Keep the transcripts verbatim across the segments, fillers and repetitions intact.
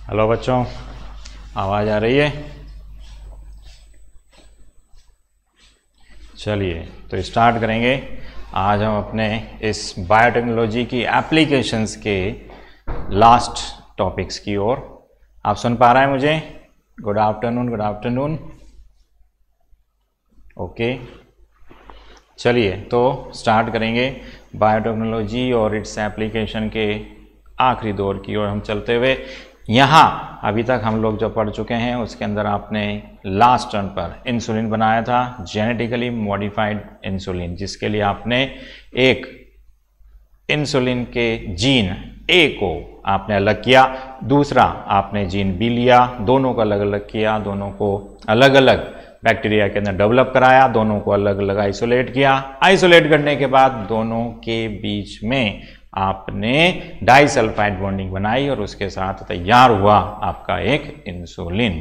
Hello बच्चों, आवाज़ आ रही है? चलिए तो स्टार्ट करेंगे। आज हम अपने इस बायोटेक्नोलॉजी की एप्लीकेशंस के लास्ट टॉपिक्स की ओर। आप सुन पा रहे हैं मुझे? Good afternoon, good afternoon. Okay, चलिए तो स्टार्ट करेंगे बायोटेक्नोलॉजी और इट्स एप्लीकेशन के आखिरी दौर की ओर हम चलते हुए। यहाँ अभी तक हम लोग जो पढ़ चुके हैं उसके अंदर आपने लास्ट टर्न पर इंसुलिन बनाया था, जेनेटिकली मॉडिफाइड इंसुलिन, जिसके लिए आपने एक इंसुलिन के जीन ए को आपने अलग किया, दूसरा आपने जीन बी लिया, दोनों को अलग अलग किया, दोनों को अलग अलग बैक्टीरिया के अंदर डेवलप कराया, दोनों को अलग अलग आइसोलेट किया। आइसोलेट करने के बाद दोनों के बीच में आपने डाइसल्फाइड बॉन्डिंग बनाई और उसके साथ तैयार हुआ आपका एक इंसुलिन।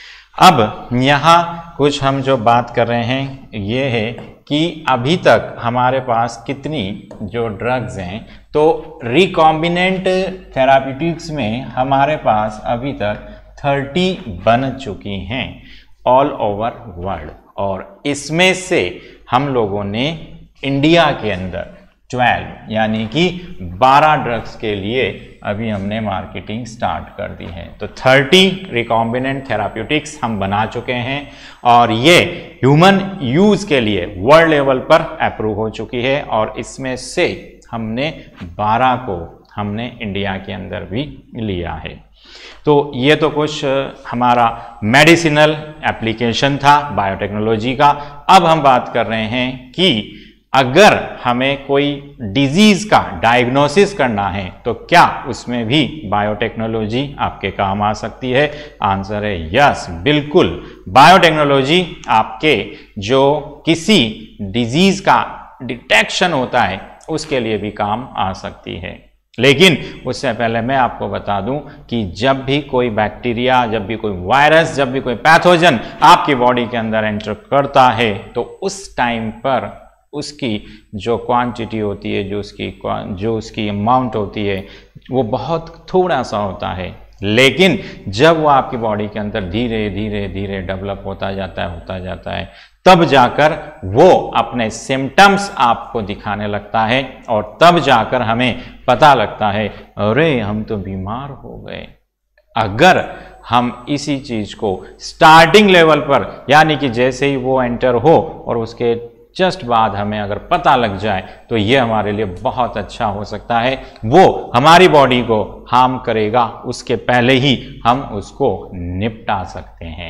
अब यहाँ कुछ हम जो बात कर रहे हैं ये है कि अभी तक हमारे पास कितनी जो ड्रग्स हैं, तो रिकॉम्बिनेंट थेराप्यूटिक्स में हमारे पास अभी तक तीस बन चुकी हैं ऑल ओवर वर्ल्ड, और इसमें से हम लोगों ने इंडिया के अंदर बारह यानी कि बारह ड्रग्स के लिए अभी हमने मार्केटिंग स्टार्ट कर दी है। तो तीस रिकॉम्बिनेंट थेराप्यूटिक्स हम बना चुके हैं और ये ह्यूमन यूज के लिए वर्ल्ड लेवल पर अप्रूव हो चुकी है, और इसमें से हमने बारह को हमने इंडिया के अंदर भी लिया है। तो ये तो कुछ हमारा मेडिसिनल एप्लीकेशन था बायोटेक्नोलॉजी का। अब हम बात कर रहे हैं कि अगर हमें कोई डिजीज का डायग्नोसिस करना है तो क्या उसमें भी बायोटेक्नोलॉजी आपके काम आ सकती है? आंसर है यस, बिल्कुल। बायोटेक्नोलॉजी आपके जो किसी डिजीज का डिटेक्शन होता है उसके लिए भी काम आ सकती है। लेकिन उससे पहले मैं आपको बता दूं कि जब भी कोई बैक्टीरिया, जब भी कोई वायरस, जब भी कोई पैथोजन आपकी बॉडी के अंदर एंटर करता है तो उस टाइम पर उसकी जो क्वांटिटी होती है, जो उसकी जो उसकी अमाउंट होती है, वो बहुत थोड़ा सा होता है। लेकिन जब वो आपकी बॉडी के अंदर धीरे धीरे धीरे डेवलप होता जाता है होता जाता है तब जाकर वो अपने सिम्टम्स आपको दिखाने लगता है, और तब जाकर हमें पता लगता है अरे हम तो बीमार हो गए। अगर हम इसी चीज को स्टार्टिंग लेवल पर, यानी कि जैसे ही वो एंटर हो और उसके जस्ट बाद हमें अगर पता लग जाए तो ये हमारे लिए बहुत अच्छा हो सकता है। वो हमारी बॉडी को हार्म करेगा, उसके पहले ही हम उसको निपटा सकते हैं।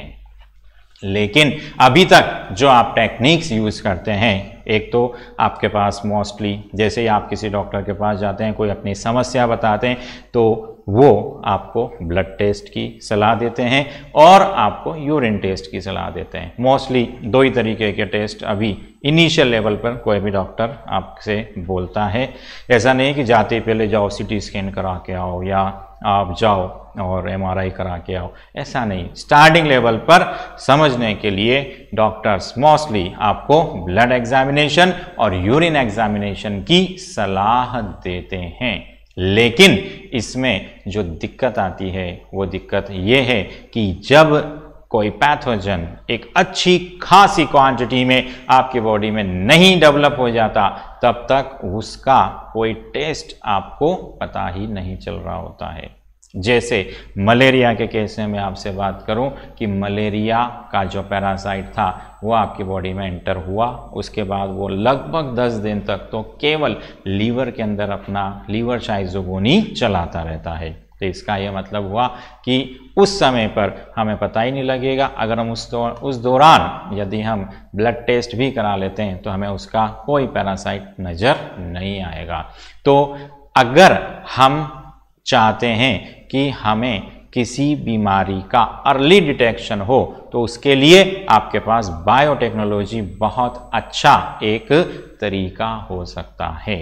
लेकिन अभी तक जो आप टेक्निक्स यूज करते हैं, एक तो आपके पास मोस्टली जैसे ही आप किसी डॉक्टर के पास जाते हैं, कोई अपनी समस्या बताते हैं, तो वो आपको ब्लड टेस्ट की सलाह देते हैं और आपको यूरिन टेस्ट की सलाह देते हैं। मोस्टली दो ही तरीके के टेस्ट अभी इनिशियल लेवल पर कोई भी डॉक्टर आपसे बोलता है। ऐसा नहीं कि जाते ही पहले जाओ सीटी स्कैन करा के आओ या आप जाओ और एमआरआई करा के आओ, ऐसा नहीं। स्टार्टिंग लेवल पर समझने के लिए डॉक्टर्स मोस्टली आपको ब्लड एग्जामिनेशन और यूरिन एग्जामिनेशन की सलाह देते हैं। लेकिन इसमें जो दिक्कत आती है वो दिक्कत ये है कि जब कोई पैथोजन एक अच्छी खासी क्वांटिटी में आपकी बॉडी में नहीं डेवलप हो जाता, तब तक उसका कोई टेस्ट आपको पता ही नहीं चल रहा होता है। जैसे मलेरिया के केस में मैं आपसे बात करूं कि मलेरिया का जो पैरासाइट था वो आपकी बॉडी में एंटर हुआ, उसके बाद वो लगभग दस दिन तक तो केवल लीवर के अंदर अपना लीवर शाइज़ोगोनी चलाता रहता है। तो इसका यह मतलब हुआ कि उस समय पर हमें पता ही नहीं लगेगा। अगर हम उस दौर उस दौरान यदि हम ब्लड टेस्ट भी करा लेते हैं तो हमें उसका कोई पैरासाइट नज़र नहीं आएगा। तो अगर हम चाहते हैं कि हमें किसी बीमारी का अर्ली डिटेक्शन हो तो उसके लिए आपके पास बायोटेक्नोलॉजी बहुत अच्छा एक तरीका हो सकता है।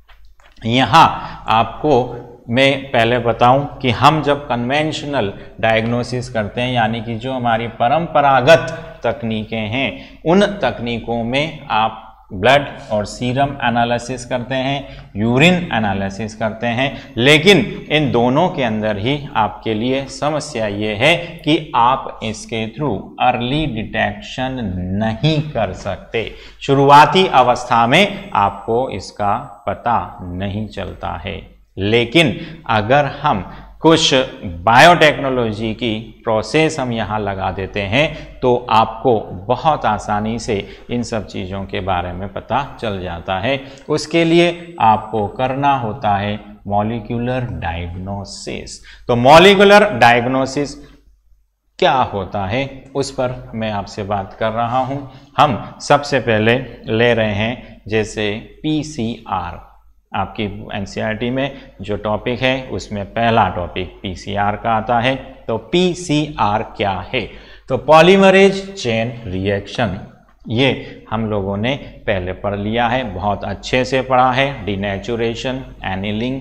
यहाँ आपको मैं पहले बताऊं कि हम जब कन्वेंशनल डायग्नोसिस करते हैं, यानी कि जो हमारी परंपरागत तकनीकें हैं, उन तकनीकों में आप ब्लड और सीरम एनालिसिस करते हैं, यूरिन एनालिसिस करते हैं, लेकिन इन दोनों के अंदर ही आपके लिए समस्या ये है कि आप इसके थ्रू अर्ली डिटेक्शन नहीं कर सकते। शुरुआती अवस्था में आपको इसका पता नहीं चलता है, लेकिन अगर हम कुछ बायोटेक्नोलॉजी की प्रोसेस हम यहाँ लगा देते हैं तो आपको बहुत आसानी से इन सब चीज़ों के बारे में पता चल जाता है। उसके लिए आपको करना होता है मॉलिक्यूलर डायग्नोसिस। तो मॉलिक्यूलर डायग्नोसिस क्या होता है उस पर मैं आपसे बात कर रहा हूँ। हम सबसे पहले ले रहे हैं जैसे पी सी आर। आपकी एन सी आर टी में जो टॉपिक है उसमें पहला टॉपिक पी सी आर का आता है। तो पी सी आर क्या है? तो पॉलीमरेज चेन रिएक्शन, ये हम लोगों ने पहले पढ़ लिया है, बहुत अच्छे से पढ़ा है। डिनेचुरेशन, एनिलिंग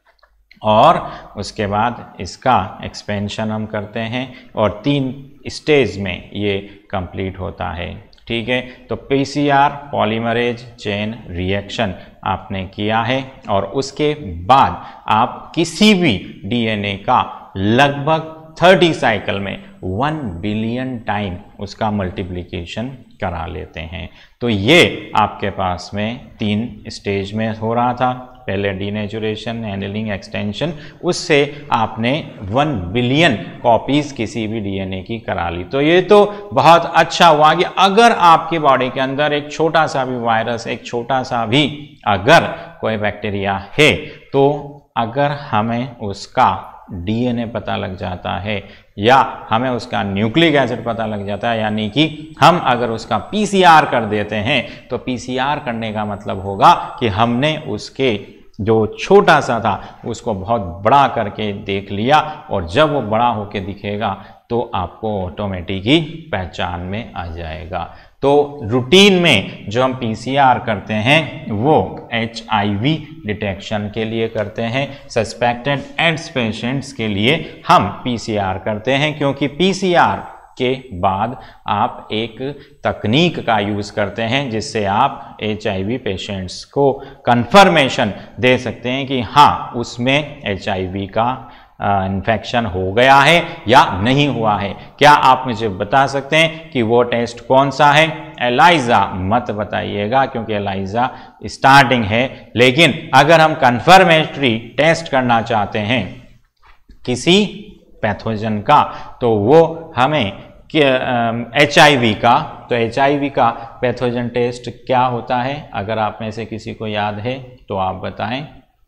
और उसके बाद इसका एक्सपेंशन हम करते हैं और तीन स्टेज में ये कंप्लीट होता है। ठीक है, तो P C R polymerase chain reaction आपने किया है और उसके बाद आप किसी भी डी एन ए का लगभग तीस साइकिल में वन बिलियन टाइम उसका मल्टीप्लिकेशन करा लेते हैं। तो ये आपके पास में तीन स्टेज में हो रहा था। पहले डीनेचुरेशन, एनिलिंग, एक्सटेंशन, उससे आपने वन बिलियन कॉपीज किसी भी डी एन ए की करा ली। तो ये तो बहुत अच्छा हुआ कि अगर आपकी बॉडी के अंदर एक छोटा सा भी वायरस, एक छोटा सा भी अगर कोई बैक्टीरिया है, तो अगर हमें उसका डी एन ए पता लग जाता है या हमें उसका न्यूक्लिक एसिड पता लग जाता है, यानी कि हम अगर उसका पी सी आर कर देते हैं, तो पी सी आर करने का मतलब होगा कि हमने उसके जो छोटा सा था उसको बहुत बड़ा करके देख लिया और जब वो बड़ा होके दिखेगा तो आपको ऑटोमेटिक ही पहचान में आ जाएगा। तो रूटीन में जो हम पी सी आर करते हैं वो एच आई वी डिटेक्शन के लिए करते हैं। सस्पेक्टेड एड्स पेशेंट्स के लिए हम पी सी आर करते हैं, क्योंकि पी सी आर के बाद आप एक तकनीक का यूज़ करते हैं जिससे आप एच आई वी पेशेंट्स को कंफर्मेशन दे सकते हैं कि हाँ उसमें एच आई वी का इन्फेक्शन हो गया है या नहीं हुआ है। क्या आप मुझे बता सकते हैं कि वो टेस्ट कौन सा है? एलाइजा मत बताइएगा क्योंकि एलाइजा स्टार्टिंग है, लेकिन अगर हम कंफर्मेटरी टेस्ट करना चाहते हैं किसी पैथोजन का तो वो हमें एच आई वी का, तो एच आई वी का पैथोजन टेस्ट क्या होता है? अगर आप में से किसी को याद है तो आप बताएं।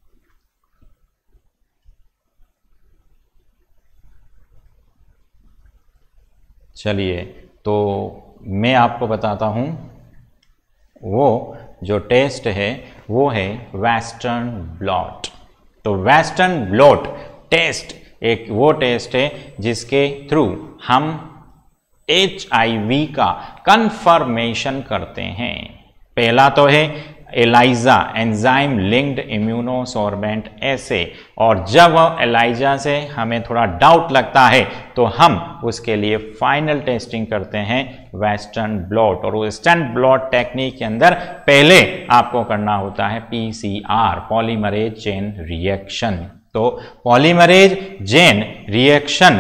चलिए, तो मैं आपको बताता हूं। वो जो टेस्ट है वो है वेस्टर्न ब्लॉट। तो वेस्टर्न ब्लॉट टेस्ट एक वो टेस्ट है जिसके थ्रू हम एच आई वी का कंफर्मेशन करते हैं। पहला तो है ELISA, enzyme linked immunosorbent assay, और जब एलाइजा से हमें थोड़ा डाउट लगता है तो हम उसके लिए फाइनल टेस्टिंग करते हैं वेस्टर्न ब्लॉट। और वेस्टर्न ब्लॉट टेक्निक के अंदर पहले आपको करना होता है P C R, polymerase chain reaction. तो पॉलीमरेज चेन रिएक्शन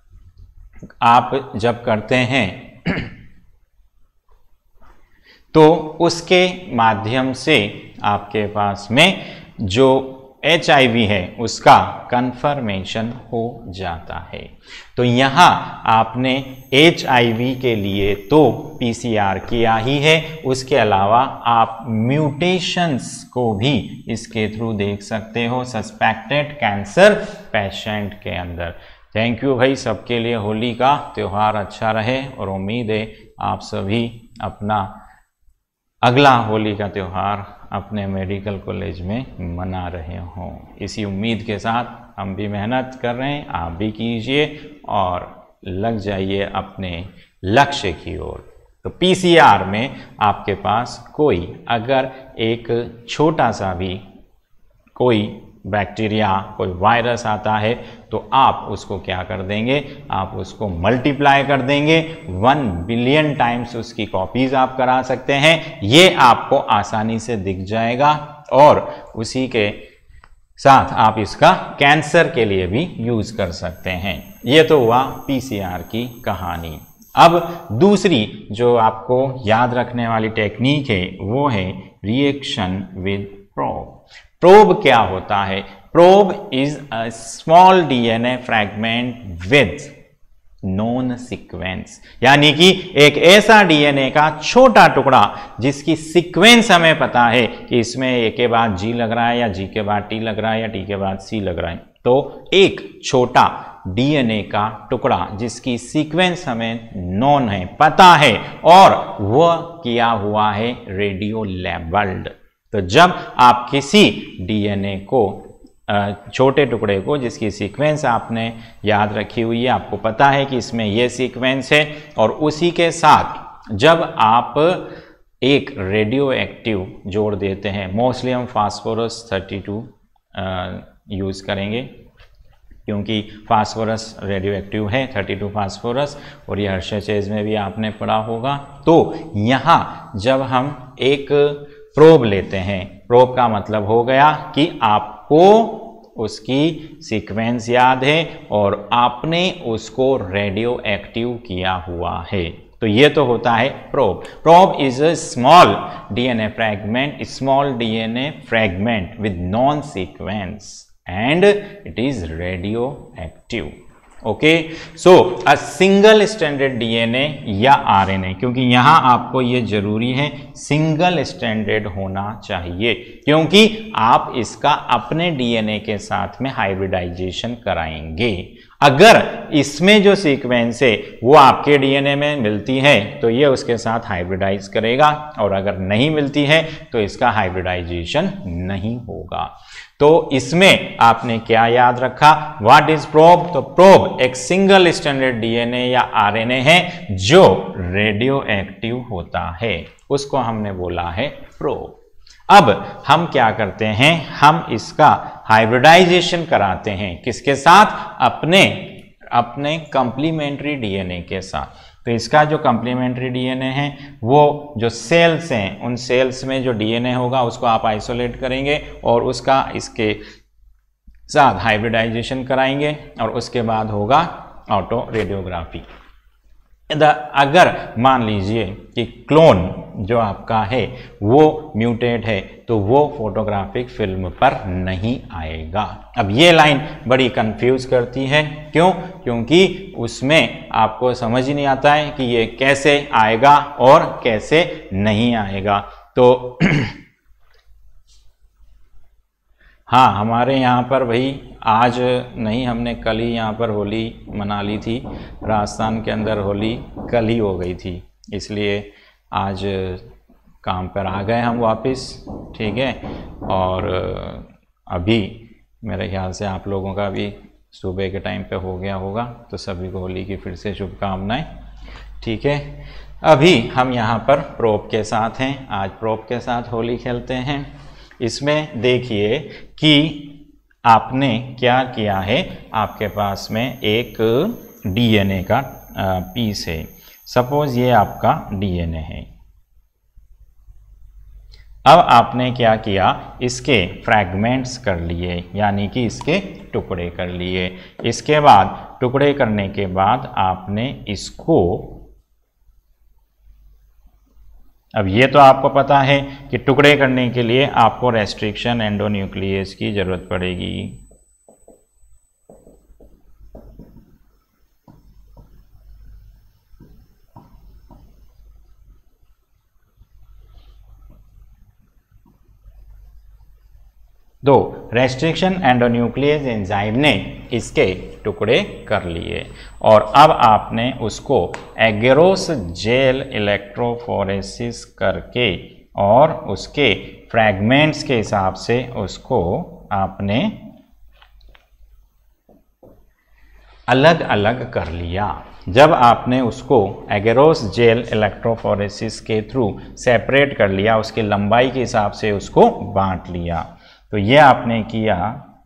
आप जब करते हैं तो उसके माध्यम से आपके पास में जो एच आई वी है उसका कंफर्मेशन हो जाता है। तो यहाँ आपने एच आई वी के लिए तो पी सी आर किया ही है, उसके अलावा आप म्यूटेशंस को भी इसके थ्रू देख सकते हो सस्पेक्टेड कैंसर पेशेंट के अंदर। थैंक यू भाई, सबके लिए होली का त्यौहार अच्छा रहे और उम्मीद है आप सभी अपना अगला होली का त्यौहार अपने मेडिकल कॉलेज में मना रहे हों। इसी उम्मीद के साथ हम भी मेहनत कर रहे हैं, आप भी कीजिए और लग जाइए अपने लक्ष्य की ओर। तो पी सी आर में आपके पास कोई अगर एक छोटा सा भी कोई बैक्टीरिया, कोई वायरस आता है तो आप उसको क्या कर देंगे, आप उसको मल्टीप्लाई कर देंगे, वन बिलियन टाइम्स उसकी कॉपीज आप करा सकते हैं। ये आपको आसानी से दिख जाएगा और उसी के साथ आप इसका कैंसर के लिए भी यूज कर सकते हैं। ये तो हुआ पीसीआर की कहानी। अब दूसरी जो आपको याद रखने वाली टेक्निक है वो है रिएक्शन विद प्रोब। प्रोब क्या होता है? Probe is a small DNA fragment with known sequence, यानी कि एक ऐसा डीएनए का छोटा टुकड़ा जिसकी सीक्वेंस हमें पता है कि इसमें ए के बाद जी लग रहा है या जी के बाद टी लग रहा है या टी के बाद सी लग रहा है। तो एक छोटा डीएनए का टुकड़ा जिसकी सीक्वेंस हमें नॉन है, पता है, और वह किया हुआ है रेडियो लेबल्ड। तो जब आप किसी डीएनए को, छोटे टुकड़े को जिसकी सीक्वेंस आपने याद रखी हुई है, आपको पता है कि इसमें यह सीक्वेंस है, और उसी के साथ जब आप एक रेडियो एक्टिव जोड़ देते हैं, मोस्टली हम फास्फोरस थर्टी टू यूज़ करेंगे क्योंकि फास्फोरस रेडियो एक्टिव है, थर्टी टू फास्फोरस, और ये हर्शेचेज में भी आपने पढ़ा होगा। तो यहाँ जब हम एक प्रोब लेते हैं, प्रोब का मतलब हो गया कि आपको उसकी सीक्वेंस याद है और आपने उसको रेडियो एक्टिव किया हुआ है, तो ये तो होता है probe. Probe is a small DNA fragment, small DNA fragment with known sequence and it is radioactive. Okay, so a single standard DNA या आरएनए, क्योंकि यहां आपको ये जरूरी है सिंगल स्टैंडर्ड होना चाहिए, क्योंकि आप इसका अपने डीएनए के साथ में हाइब्रिडाइजेशन कराएंगे। अगर इसमें जो सीक्वेंस है वो आपके डीएनए में मिलती है तो ये उसके साथ हाइब्रिडाइज करेगा, और अगर नहीं मिलती है तो इसका हाइब्रिडाइजेशन नहीं होगा। तो इसमें आपने क्या याद रखा, व्हाट इज प्रोब? तो प्रोब एक सिंगल स्टैंडर्ड डीएनए या आरएनए है जो रेडियो एक्टिव होता है, उसको हमने बोला है प्रोब। अब हम क्या करते हैं, हम इसका हाइब्रिडाइजेशन कराते हैं, किसके साथ? अपने अपने कंप्लीमेंट्री डीएनए के साथ। तो इसका जो कंप्लीमेंट्री डीएनए है वो जो सेल्स हैं, उन सेल्स में जो डीएनए होगा उसको आप आइसोलेट करेंगे और उसका इसके साथ हाइब्रिडाइजेशन कराएंगे, और उसके बाद होगा ऑटो रेडियोग्राफी। अगर मान लीजिए कि क्लोन जो आपका है वो म्यूटेट है तो वो फोटोग्राफिक फिल्म पर नहीं आएगा। अब ये लाइन बड़ी कंफ्यूज करती है, क्यों? क्योंकि उसमें आपको समझ ही नहीं आता है कि ये कैसे आएगा और कैसे नहीं आएगा। तो हाँ, हमारे यहाँ पर भाई आज नहीं, हमने कल ही यहाँ पर होली मना ली थी, राजस्थान के अंदर होली कल ही हो गई थी, इसलिए आज काम पर आ गए हम वापस, ठीक है। और अभी मेरे ख्याल से आप लोगों का भी सुबह के टाइम पे हो गया होगा, तो सभी को होली की फिर से शुभकामनाएं, ठीक है। अभी हम यहाँ पर प्रोब के साथ हैं, आज प्रोब के साथ होली खेलते हैं। इसमें देखिए कि आपने क्या किया है, आपके पास में एक डीएनए का पीस है, सपोज ये आपका डीएनए है। अब आपने क्या किया, इसके फ्रैगमेंट्स कर लिए, यानी कि इसके टुकड़े कर लिए। इसके बाद टुकड़े करने के बाद आपने इसको, अब ये तो आपको पता है कि टुकड़े करने के लिए आपको रेस्ट्रिक्शन एंडोन्यूक्लियस की जरूरत पड़ेगी। दो रेस्ट्रिक्शन एंडोन्यूक्लियस एंजाइम ने इसके टुकड़े कर लिए, और अब आपने उसको एगेरोस जेल इलेक्ट्रोफोरेसिस करके और उसके फ्रैगमेंट्स के हिसाब से उसको आपने अलग अलग कर लिया। जब आपने उसको एगेरोस जेल इलेक्ट्रोफोरेसिस के थ्रू सेपरेट कर लिया, उसकी लंबाई के हिसाब से उसको बांट लिया। तो ये आपने किया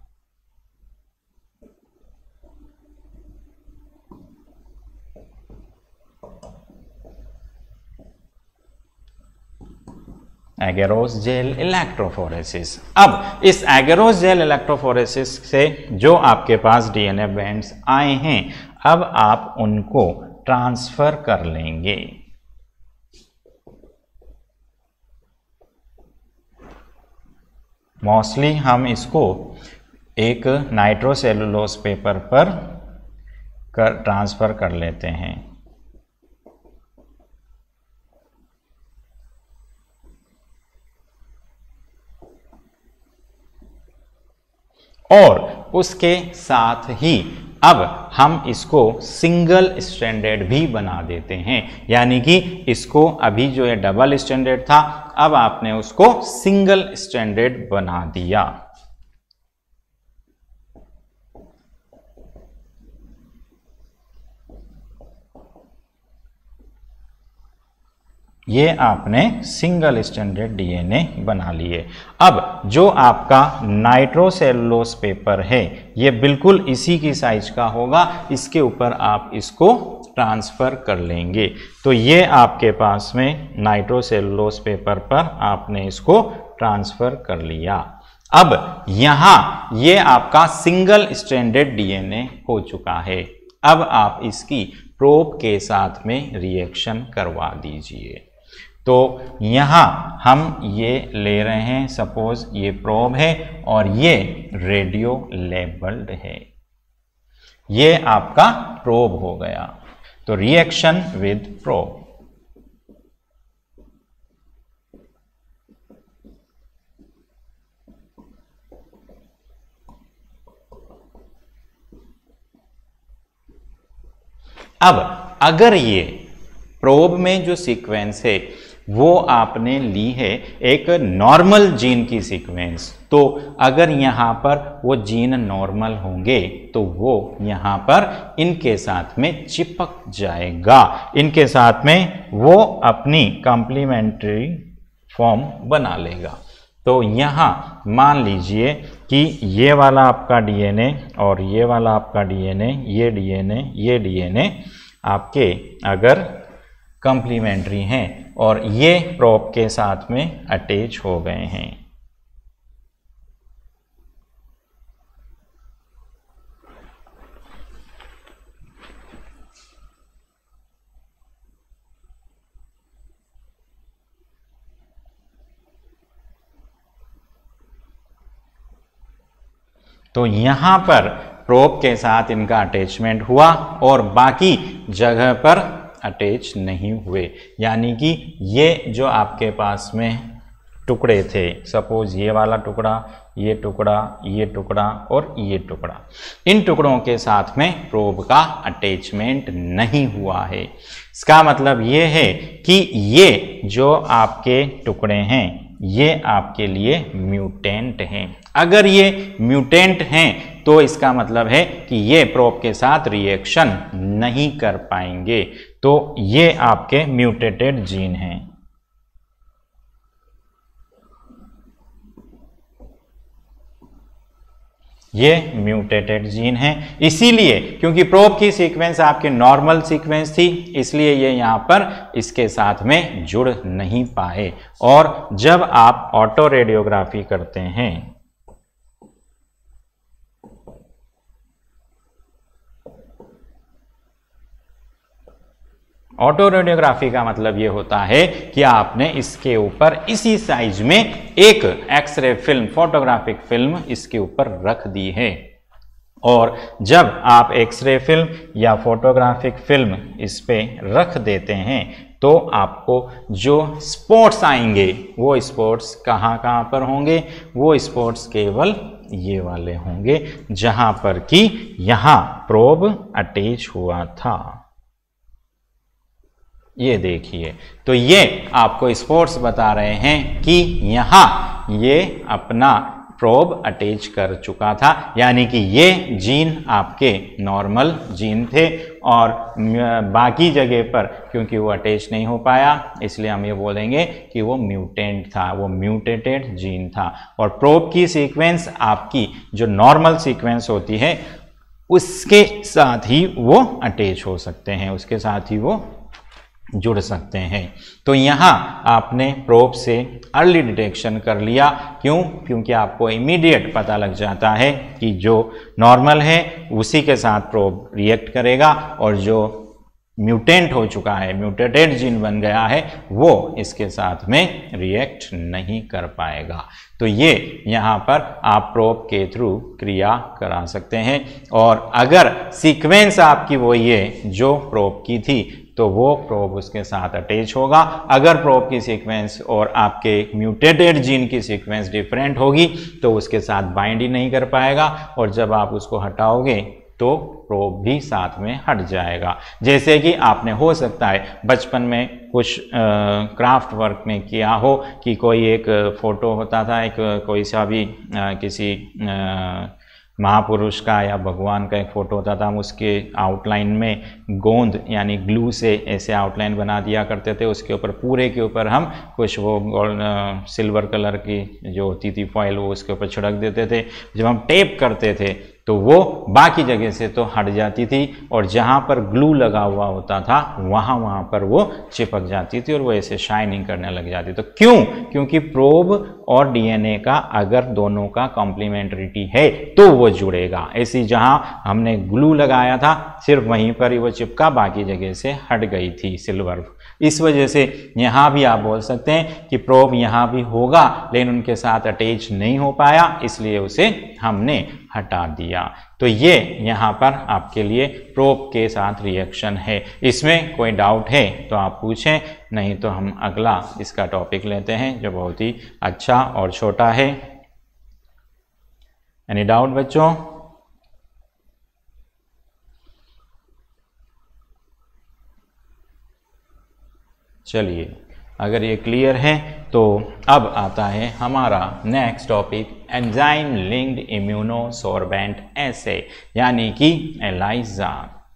एगेरोस जेल इलेक्ट्रोफोरेसिस। अब इस एगेरोस जेल इलेक्ट्रोफोरेसिस से जो आपके पास डीएनए बैंड्स आए हैं, अब आप उनको ट्रांसफर कर लेंगे। मोस्टली हम इसको एक नाइट्रोसेलुलोज पेपर पर कर ट्रांसफर कर लेते हैं। और उसके साथ ही अब हम इसको सिंगल स्टैंडर्ड भी बना देते हैं, यानी कि इसको अभी जो है डबल स्टैंडर्ड था, अब आपने उसको सिंगल स्टैंडर्ड बना दिया। ये आपने सिंगल स्टैंडर्ड डीएनए बना लिए। अब जो आपका नाइट्रोसेलुलोज पेपर है ये बिल्कुल इसी की साइज का होगा, इसके ऊपर आप इसको ट्रांसफर कर लेंगे। तो ये आपके पास में नाइट्रोसेलुलोज पेपर पर आपने इसको ट्रांसफर कर लिया। अब यहां ये आपका सिंगल स्टैंडर्ड डीएनए हो चुका है। अब आप इसकी प्रोब के साथ में रिएक्शन करवा दीजिए। तो यहाँ हम ये ले रहे हैं, सपोज ये प्रोब है और ये रेडियो लेबल्ड है, ये आपका प्रोब हो गया। तो रिएक्शन विद प्रोब। अब अगर ये प्रोब में जो सीक्वेंस है वो आपने ली है एक नॉर्मल जीन की सीक्वेंस, तो अगर यहाँ पर वो जीन नॉर्मल होंगे तो वो यहाँ पर इनके साथ में चिपक जाएगा, इनके साथ में वो अपनी कॉम्प्लीमेंट्री फॉर्म बना लेगा। तो यहाँ मान लीजिए कि ये वाला आपका डीएनए और ये वाला आपका डीएनए, ये डीएनए, ये डीएनए आपके अगर कॉम्प्लीमेंट्री हैं और ये प्रोब के साथ में अटैच हो गए हैं। तो यहां पर प्रोब के साथ इनका अटैचमेंट हुआ और बाकी जगह पर अटैच नहीं हुए, यानी कि ये जो आपके पास में टुकड़े थे, सपोज ये वाला टुकड़ा, ये टुकड़ा, ये टुकड़ा और ये टुकड़ा, इन टुकड़ों के साथ में प्रोब का अटैचमेंट नहीं हुआ है। इसका मतलब ये है कि ये जो आपके टुकड़े हैं ये आपके लिए म्यूटेंट हैं। अगर ये म्यूटेंट हैं तो इसका मतलब है कि ये प्रोब के साथ रिएक्शन नहीं कर पाएंगे, तो ये आपके म्यूटेटेड जीन हैं। ये म्यूटेटेड जीन है, इसीलिए क्योंकि प्रोब की सीक्वेंस आपकी नॉर्मल सीक्वेंस थी, इसलिए ये यहाँ पर इसके साथ में जुड़ नहीं पाए। और जब आप ऑटो रेडियोग्राफी करते हैं, ऑटो रेडियोग्राफी का मतलब ये होता है कि आपने इसके ऊपर इसी साइज में एक एक्सरे फिल्म, फोटोग्राफिक फिल्म इसके ऊपर रख दी है, और जब आप एक्सरे फिल्म या फोटोग्राफिक फिल्म इस पे रख देते हैं तो आपको जो स्पॉट्स आएंगे वो स्पॉट्स कहाँ कहाँ पर होंगे, वो स्पॉट्स केवल ये वाले होंगे जहाँ पर कि यहाँ प्रोब अटैच हुआ था। ये देखिए, तो ये आपको स्पॉट्स बता रहे हैं कि यहाँ ये अपना प्रोब अटैच कर चुका था, यानी कि ये जीन आपके नॉर्मल जीन थे और बाकी जगह पर क्योंकि वो अटैच नहीं हो पाया इसलिए हम ये बोलेंगे कि वो म्यूटेंट था, वो म्यूटेटेड जीन था। और प्रोब की सीक्वेंस आपकी जो नॉर्मल सीक्वेंस होती है उसके साथ ही वो अटैच हो सकते हैं, उसके साथ ही वो जुड़ सकते हैं। तो यहाँ आपने प्रोब से अर्ली डिटेक्शन कर लिया। क्यों? क्योंकि आपको इमीडिएट पता लग जाता है कि जो नॉर्मल है उसी के साथ प्रोब रिएक्ट करेगा और जो म्यूटेंट हो चुका है, म्यूटेटेड जीन बन गया है, वो इसके साथ में रिएक्ट नहीं कर पाएगा। तो ये यहाँ पर आप प्रोब के थ्रू क्रिया करा सकते हैं। और अगर सीक्वेंस आपकी वो ये जो प्रोब की थी तो वो प्रोब उसके साथ अटैच होगा। अगर प्रोब की सीक्वेंस और आपके म्यूटेटेड जीन की सीक्वेंस डिफरेंट होगी तो उसके साथ बाइंड ही नहीं कर पाएगा, और जब आप उसको हटाओगे तो प्रोब भी साथ में हट जाएगा। जैसे कि आपने हो सकता है बचपन में कुछ क्राफ्ट वर्क में किया हो कि कोई एक फोटो होता था, एक कोई सा भी आ, किसी आ, महापुरुष का या भगवान का एक फ़ोटो होता था, हम उसके आउटलाइन में गोंद यानी ग्लू से ऐसे आउटलाइन बना दिया करते थे। उसके ऊपर पूरे के ऊपर हम कुछ वो गोल्ड सिल्वर कलर की जो होती थी फॉइल वो उसके ऊपर छिड़क देते थे। जब हम टेप करते थे तो वो बाकी जगह से तो हट जाती थी और जहाँ पर ग्लू लगा हुआ होता था वहाँ वहाँ पर वो चिपक जाती थी और वो ऐसे शाइनिंग करने लग जाती। तो क्यों? क्योंकि प्रोब और डीएनए का अगर दोनों का कॉम्प्लीमेंट्रिटी है तो वो जुड़ेगा। ऐसी जहाँ हमने ग्लू लगाया था सिर्फ वहीं पर ही वो चिपका, बाकी जगह से हट गई थी सिल्वर। इस वजह से यहाँ भी आप बोल सकते हैं कि प्रोब यहाँ भी होगा लेकिन उनके साथ अटैच नहीं हो पाया, इसलिए उसे हमने हटा दिया। तो ये यहाँ पर आपके लिए प्रोब के साथ रिएक्शन है। इसमें कोई डाउट है तो आप पूछें, नहीं तो हम अगला इसका टॉपिक लेते हैं जो बहुत ही अच्छा और छोटा है। एनी डाउट बच्चों? चलिए, अगर ये क्लियर है तो अब आता है हमारा next topic, enzyme linked immunosorbent assay यानी कि एलाइजा।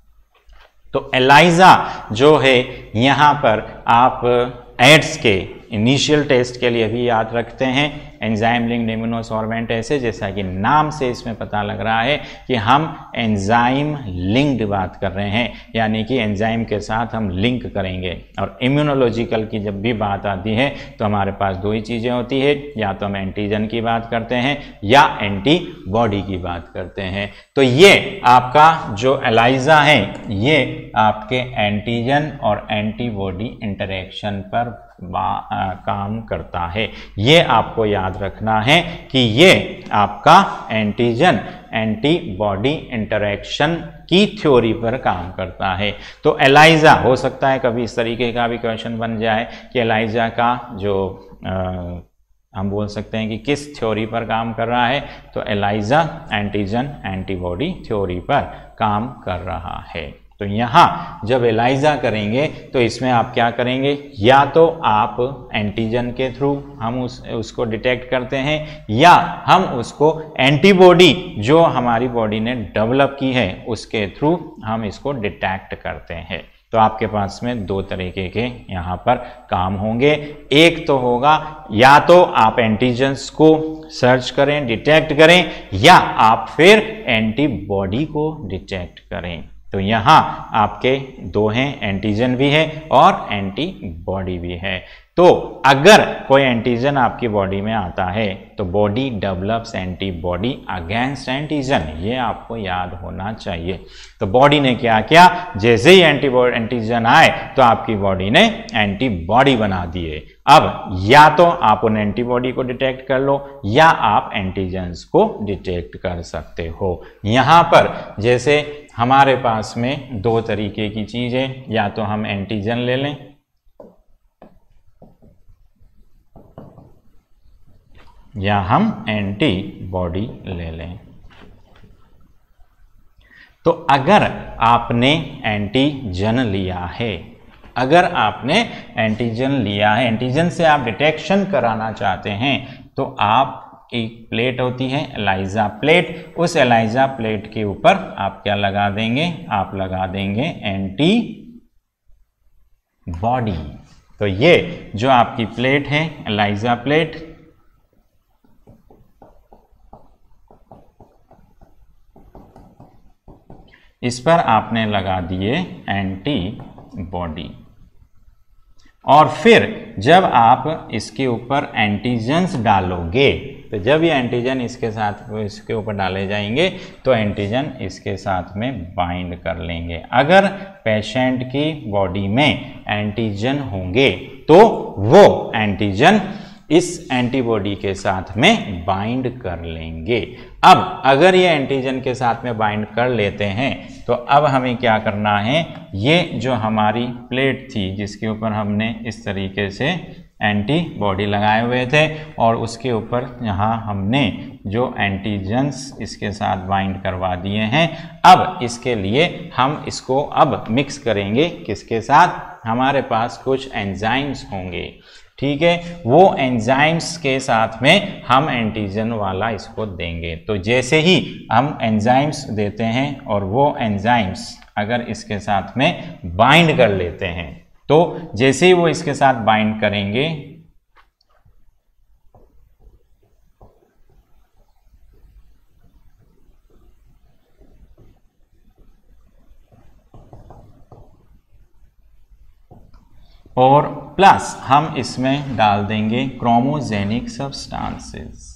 तो एलाइजा जो है यहाँ पर आप एड्स के इनिशियल टेस्ट के लिए भी याद रखते हैं एंजाइम लिंक्ड इम्यूनोसॉर्बेंट एसे, जैसा कि नाम से इसमें पता लग रहा है कि हम एंजाइम लिंक्ड बात कर रहे हैं, यानी कि एंजाइम के साथ हम लिंक करेंगे। और इम्यूनोलॉजिकल की जब भी बात आती है तो हमारे पास दो ही चीज़ें होती है, या तो हम एंटीजन की बात करते हैं या एंटीबॉडी की बात करते हैं। तो ये आपका जो एलाइजा है ये आपके एंटीजन और एंटीबॉडी इंटरेक्शन पर आ, काम करता है। ये आपको याद रखना है कि ये आपका एंटीजन एंटीबॉडी इंटरेक्शन की थ्योरी पर काम करता है। तो एलाइजा हो सकता है कभी इस तरीके का भी क्वेश्चन बन जाए कि एलाइजा का जो आ, हम बोल सकते हैं कि किस थ्योरी पर काम कर रहा है, तो एलाइजा एंटीजन एंटीबॉडी थ्योरी पर काम कर रहा है। तो यहाँ जब एलाइजा करेंगे तो इसमें आप क्या करेंगे, या तो आप एंटीजन के थ्रू हम उस उसको डिटेक्ट करते हैं या हम उसको एंटीबॉडी जो हमारी बॉडी ने डेवलप की है उसके थ्रू हम इसको डिटेक्ट करते हैं। तो आपके पास में दो तरीके के यहाँ पर काम होंगे। एक तो होगा या तो आप एंटीजन्स को सर्च करें, डिटेक्ट करें, या आप फिर एंटीबॉडी को डिटेक्ट करें। तो यहाँ आपके दो हैं, एंटीजन भी है और एंटीबॉडी भी है। तो अगर कोई एंटीजन आपकी बॉडी में आता है तो body develops antibody against antigen, ये आपको याद होना चाहिए। तो बॉडी ने क्या किया, जैसे ही एंटीबॉडी एंटीजन आए तो आपकी बॉडी ने एंटीबॉडी बना दिए। अब या तो आप उन एंटीबॉडी को डिटेक्ट कर लो या आप एंटीजन्स को डिटेक्ट कर सकते हो। यहाँ पर जैसे हमारे पास में दो तरीके की चीज है, या तो हम एंटीजन ले लें या हम एंटीबॉडी ले लें। तो अगर आपने एंटीजन लिया है, अगर आपने एंटीजन लिया है, एंटीजन से आप डिटेक्शन कराना चाहते हैं, तो आप एक प्लेट होती है एलाइजा प्लेट, उस एलाइजा प्लेट के ऊपर आप क्या लगा देंगे, आप लगा देंगे एंटीबॉडी। तो ये जो आपकी प्लेट है एलाइजा प्लेट, इस पर आपने लगा दिए एंटीबॉडी। और फिर जब आप इसके ऊपर एंटीजन्स डालोगे, तो जब ये एंटीजन इसके साथ इसके ऊपर डाले जाएंगे तो एंटीजन इसके साथ में बाइंड कर लेंगे। अगर पेशेंट की बॉडी में एंटीजन होंगे तो वो एंटीजन इस एंटीबॉडी के साथ में बाइंड कर लेंगे। अब अगर ये एंटीजन के साथ में बाइंड कर लेते हैं तो अब हमें क्या करना है, ये जो हमारी प्लेट थी जिसके ऊपर हमने इस तरीके से एंटीबॉडी लगाए हुए थे और उसके ऊपर यहाँ हमने जो एंटीजन्स इसके साथ बाइंड करवा दिए हैं, अब इसके लिए हम इसको अब मिक्स करेंगे किसके साथ, हमारे पास कुछ एंजाइम्स होंगे, ठीक है, वो एंजाइम्स के साथ में हम एंटीजन वाला इसको देंगे। तो जैसे ही हम एंजाइम्स देते हैं और वो एंजाइम्स अगर इसके साथ में बाइंड कर लेते हैं, तो जैसे ही वो इसके साथ बाइंड करेंगे और प्लस हम इसमें डाल देंगे क्रोमोजेनिक सब्सटेंसेस।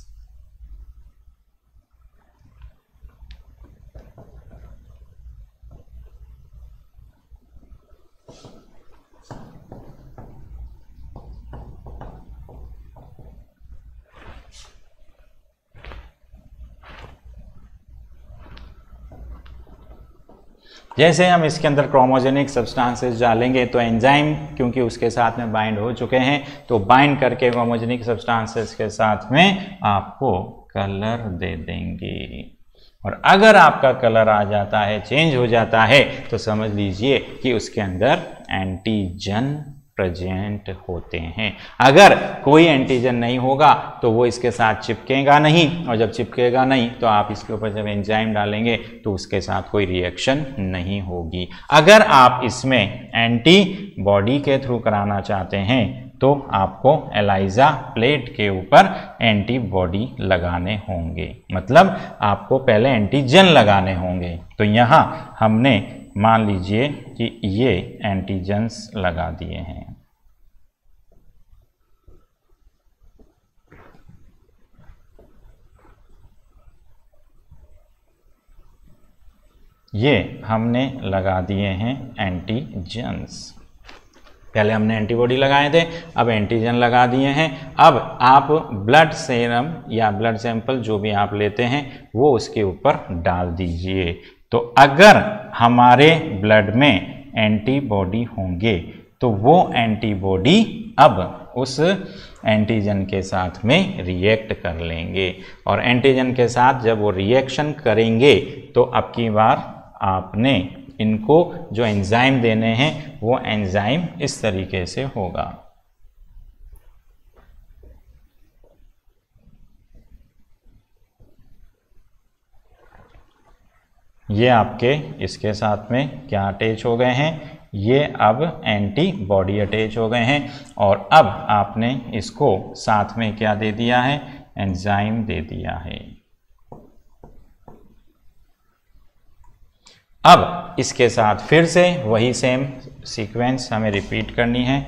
जैसे हम इसके अंदर क्रोमोजेनिक सब्सटेंसेस डालेंगे तो एंजाइम क्योंकि उसके साथ में बाइंड हो चुके हैं तो बाइंड करके क्रोमोजेनिक सब्सटेंसेस के साथ में आपको कलर दे देंगे। और अगर आपका कलर आ जाता है, चेंज हो जाता है, तो समझ लीजिए कि उसके अंदर एंटीजन प्रेजेंट होते हैं। अगर कोई एंटीजन नहीं होगा तो वो इसके साथ चिपकेगा नहीं, और जब चिपकेगा नहीं तो आप इसके ऊपर जब एंजाइम डालेंगे तो उसके साथ कोई रिएक्शन नहीं होगी। अगर आप इसमें एंटीबॉडी के थ्रू कराना चाहते हैं तो आपको एलाइजा प्लेट के ऊपर एंटीबॉडी लगाने होंगे, मतलब आपको पहले एंटीजन लगाने होंगे। तो यहाँ हमने मान लीजिए कि ये एंटीजन्स लगा दिए हैं। ये हमने लगा दिए हैं एंटीजन्स। पहले हमने एंटीबॉडी लगाए थे, अब एंटीजन लगा दिए हैं। अब आप ब्लड सेरम या ब्लड सैंपल जो भी आप लेते हैं वो उसके ऊपर डाल दीजिए। तो अगर हमारे ब्लड में एंटीबॉडी होंगे तो वो एंटीबॉडी अब उस एंटीजन के साथ में रिएक्ट कर लेंगे, और एंटीजन के साथ जब वो रिएक्शन करेंगे तो अब की बार आपने इनको जो एंजाइम देने हैं वो एंजाइम इस तरीके से होगा। ये आपके इसके साथ में क्या अटैच हो गए हैं, ये अब एंटीबॉडी अटैच हो गए हैं, और अब आपने इसको साथ में क्या दे दिया है, एंजाइम दे दिया है। अब इसके साथ फिर से वही सेम सीक्वेंस हमें रिपीट करनी है।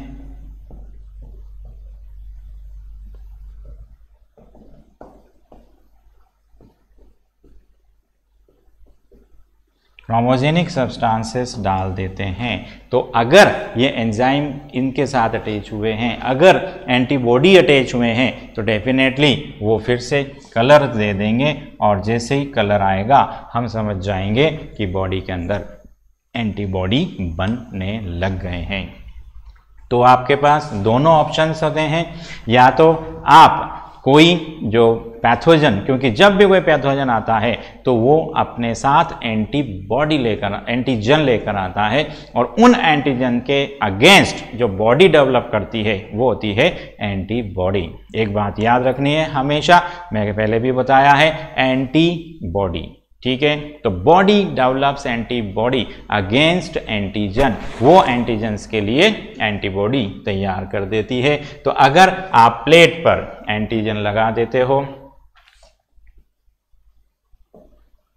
क्रोमोजेनिक सब्सटेंसेस डाल देते हैं। तो अगर ये एंजाइम इनके साथ अटैच हुए हैं, अगर एंटीबॉडी अटैच हुए हैं, तो डेफिनेटली वो फिर से कलर दे देंगे, और जैसे ही कलर आएगा हम समझ जाएंगे कि बॉडी के अंदर एंटीबॉडी बनने लग गए हैं। तो आपके पास दोनों ऑप्शंस होते हैं, या तो आप कोई जो पैथोजन, क्योंकि जब भी कोई पैथोजन आता है तो वो अपने साथ एंटीबॉडी लेकर एंटीजन लेकर आता है, और उन एंटीजन के अगेंस्ट जो बॉडी डेवलप करती है वो होती है एंटीबॉडी। एक बात याद रखनी है हमेशा, मैंने पहले भी बताया है, एंटीबॉडी, ठीक है। तो body develops antibody against antigen, वो एंटीजन्स के लिए एंटीबॉडी तैयार कर देती है। तो अगर आप प्लेट पर एंटीजन लगा देते हो,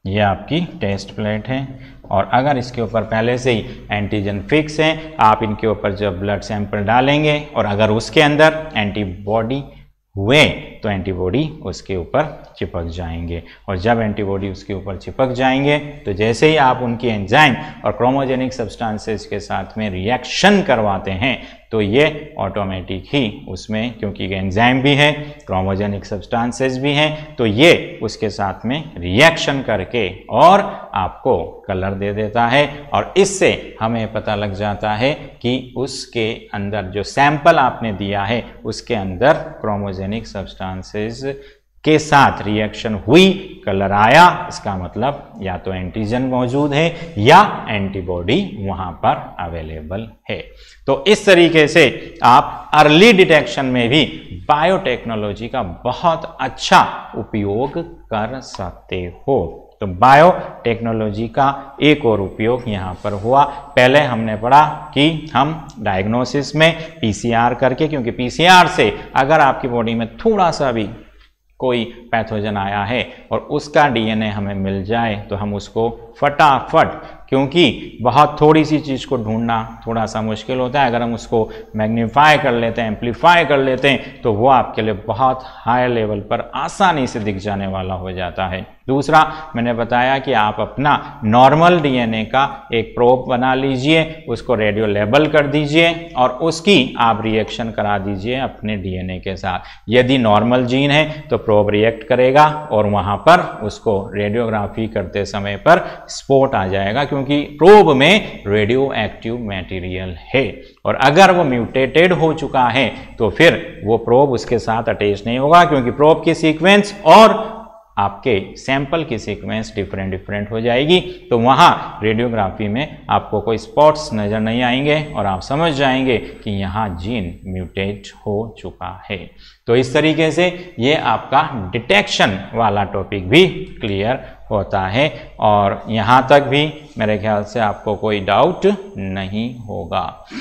ये आपकी टेस्ट प्लेट है और अगर इसके ऊपर पहले से ही एंटीजन फिक्स है, आप इनके ऊपर जब ब्लड सैंपल डालेंगे और अगर उसके अंदर एंटीबॉडी हुए तो एंटीबॉडी उसके ऊपर चिपक जाएंगे और जब एंटीबॉडी उसके ऊपर चिपक जाएंगे तो जैसे ही आप उनकी एंजाइम और क्रोमोजेनिक सब्सटेंसेस के साथ में रिएक्शन करवाते हैं तो ये ऑटोमेटिक ही उसमें, क्योंकि एंजाइम भी है क्रोमोजेनिक सब्सटेंसेस भी हैं, तो ये उसके साथ में रिएक्शन करके और आपको कलर दे देता है और इससे हमें पता लग जाता है कि उसके अंदर जो सैंपल आपने दिया है उसके अंदर क्रोमोजेनिक सब्सटेंसेस के साथ रिएक्शन हुई, कलर आया, इसका मतलब या तो एंटीजन मौजूद है या एंटीबॉडी वहां पर अवेलेबल है। तो इस तरीके से आप अर्ली डिटेक्शन में भी बायोटेक्नोलॉजी का बहुत अच्छा उपयोग कर सकते हो। तो बायोटेक्नोलॉजी का एक और उपयोग यहाँ पर हुआ। पहले हमने पढ़ा कि हम डायग्नोसिस में पीसीआर करके, क्योंकि पीसीआर से अगर आपकी बॉडी में थोड़ा सा भी कोई पैथोजन आया है और उसका डीएनए हमें मिल जाए तो हम उसको फटाफट, क्योंकि बहुत थोड़ी सी चीज़ को ढूंढना थोड़ा सा मुश्किल होता है, अगर हम उसको मैग्नीफाई कर लेते हैं, एम्पलीफाई कर लेते हैं तो वो आपके लिए बहुत हाई लेवल पर आसानी से दिख जाने वाला हो जाता है। दूसरा मैंने बताया कि आप अपना नॉर्मल डीएनए का एक प्रोब बना लीजिए, उसको रेडियो लेबल कर दीजिए और उसकी आप रिएक्शन करा दीजिए अपने डीएनए के साथ। यदि नॉर्मल जीन है तो प्रोब रिएक्ट करेगा और वहाँ पर उसको रेडियोग्राफी करते समय पर स्पॉट आ जाएगा, क्योंकि प्रोब में रेडियो एक्टिव मटेरियल है और अगर वो म्यूटेटेड हो चुका है तो फिर वो प्रोब उसके साथ अटैच नहीं होगा, क्योंकि प्रोब की सीक्वेंस और आपके सैंपल की सीक्वेंस डिफरेंट डिफरेंट हो जाएगी। तो वहाँ रेडियोग्राफी में आपको कोई स्पॉट्स नज़र नहीं आएंगे और आप समझ जाएंगे कि यहाँ जीन म्यूटेट हो चुका है। तो इस तरीके से ये आपका डिटेक्शन वाला टॉपिक भी क्लियर होता है और यहाँ तक भी मेरे ख्याल से आपको कोई डाउट नहीं होगा।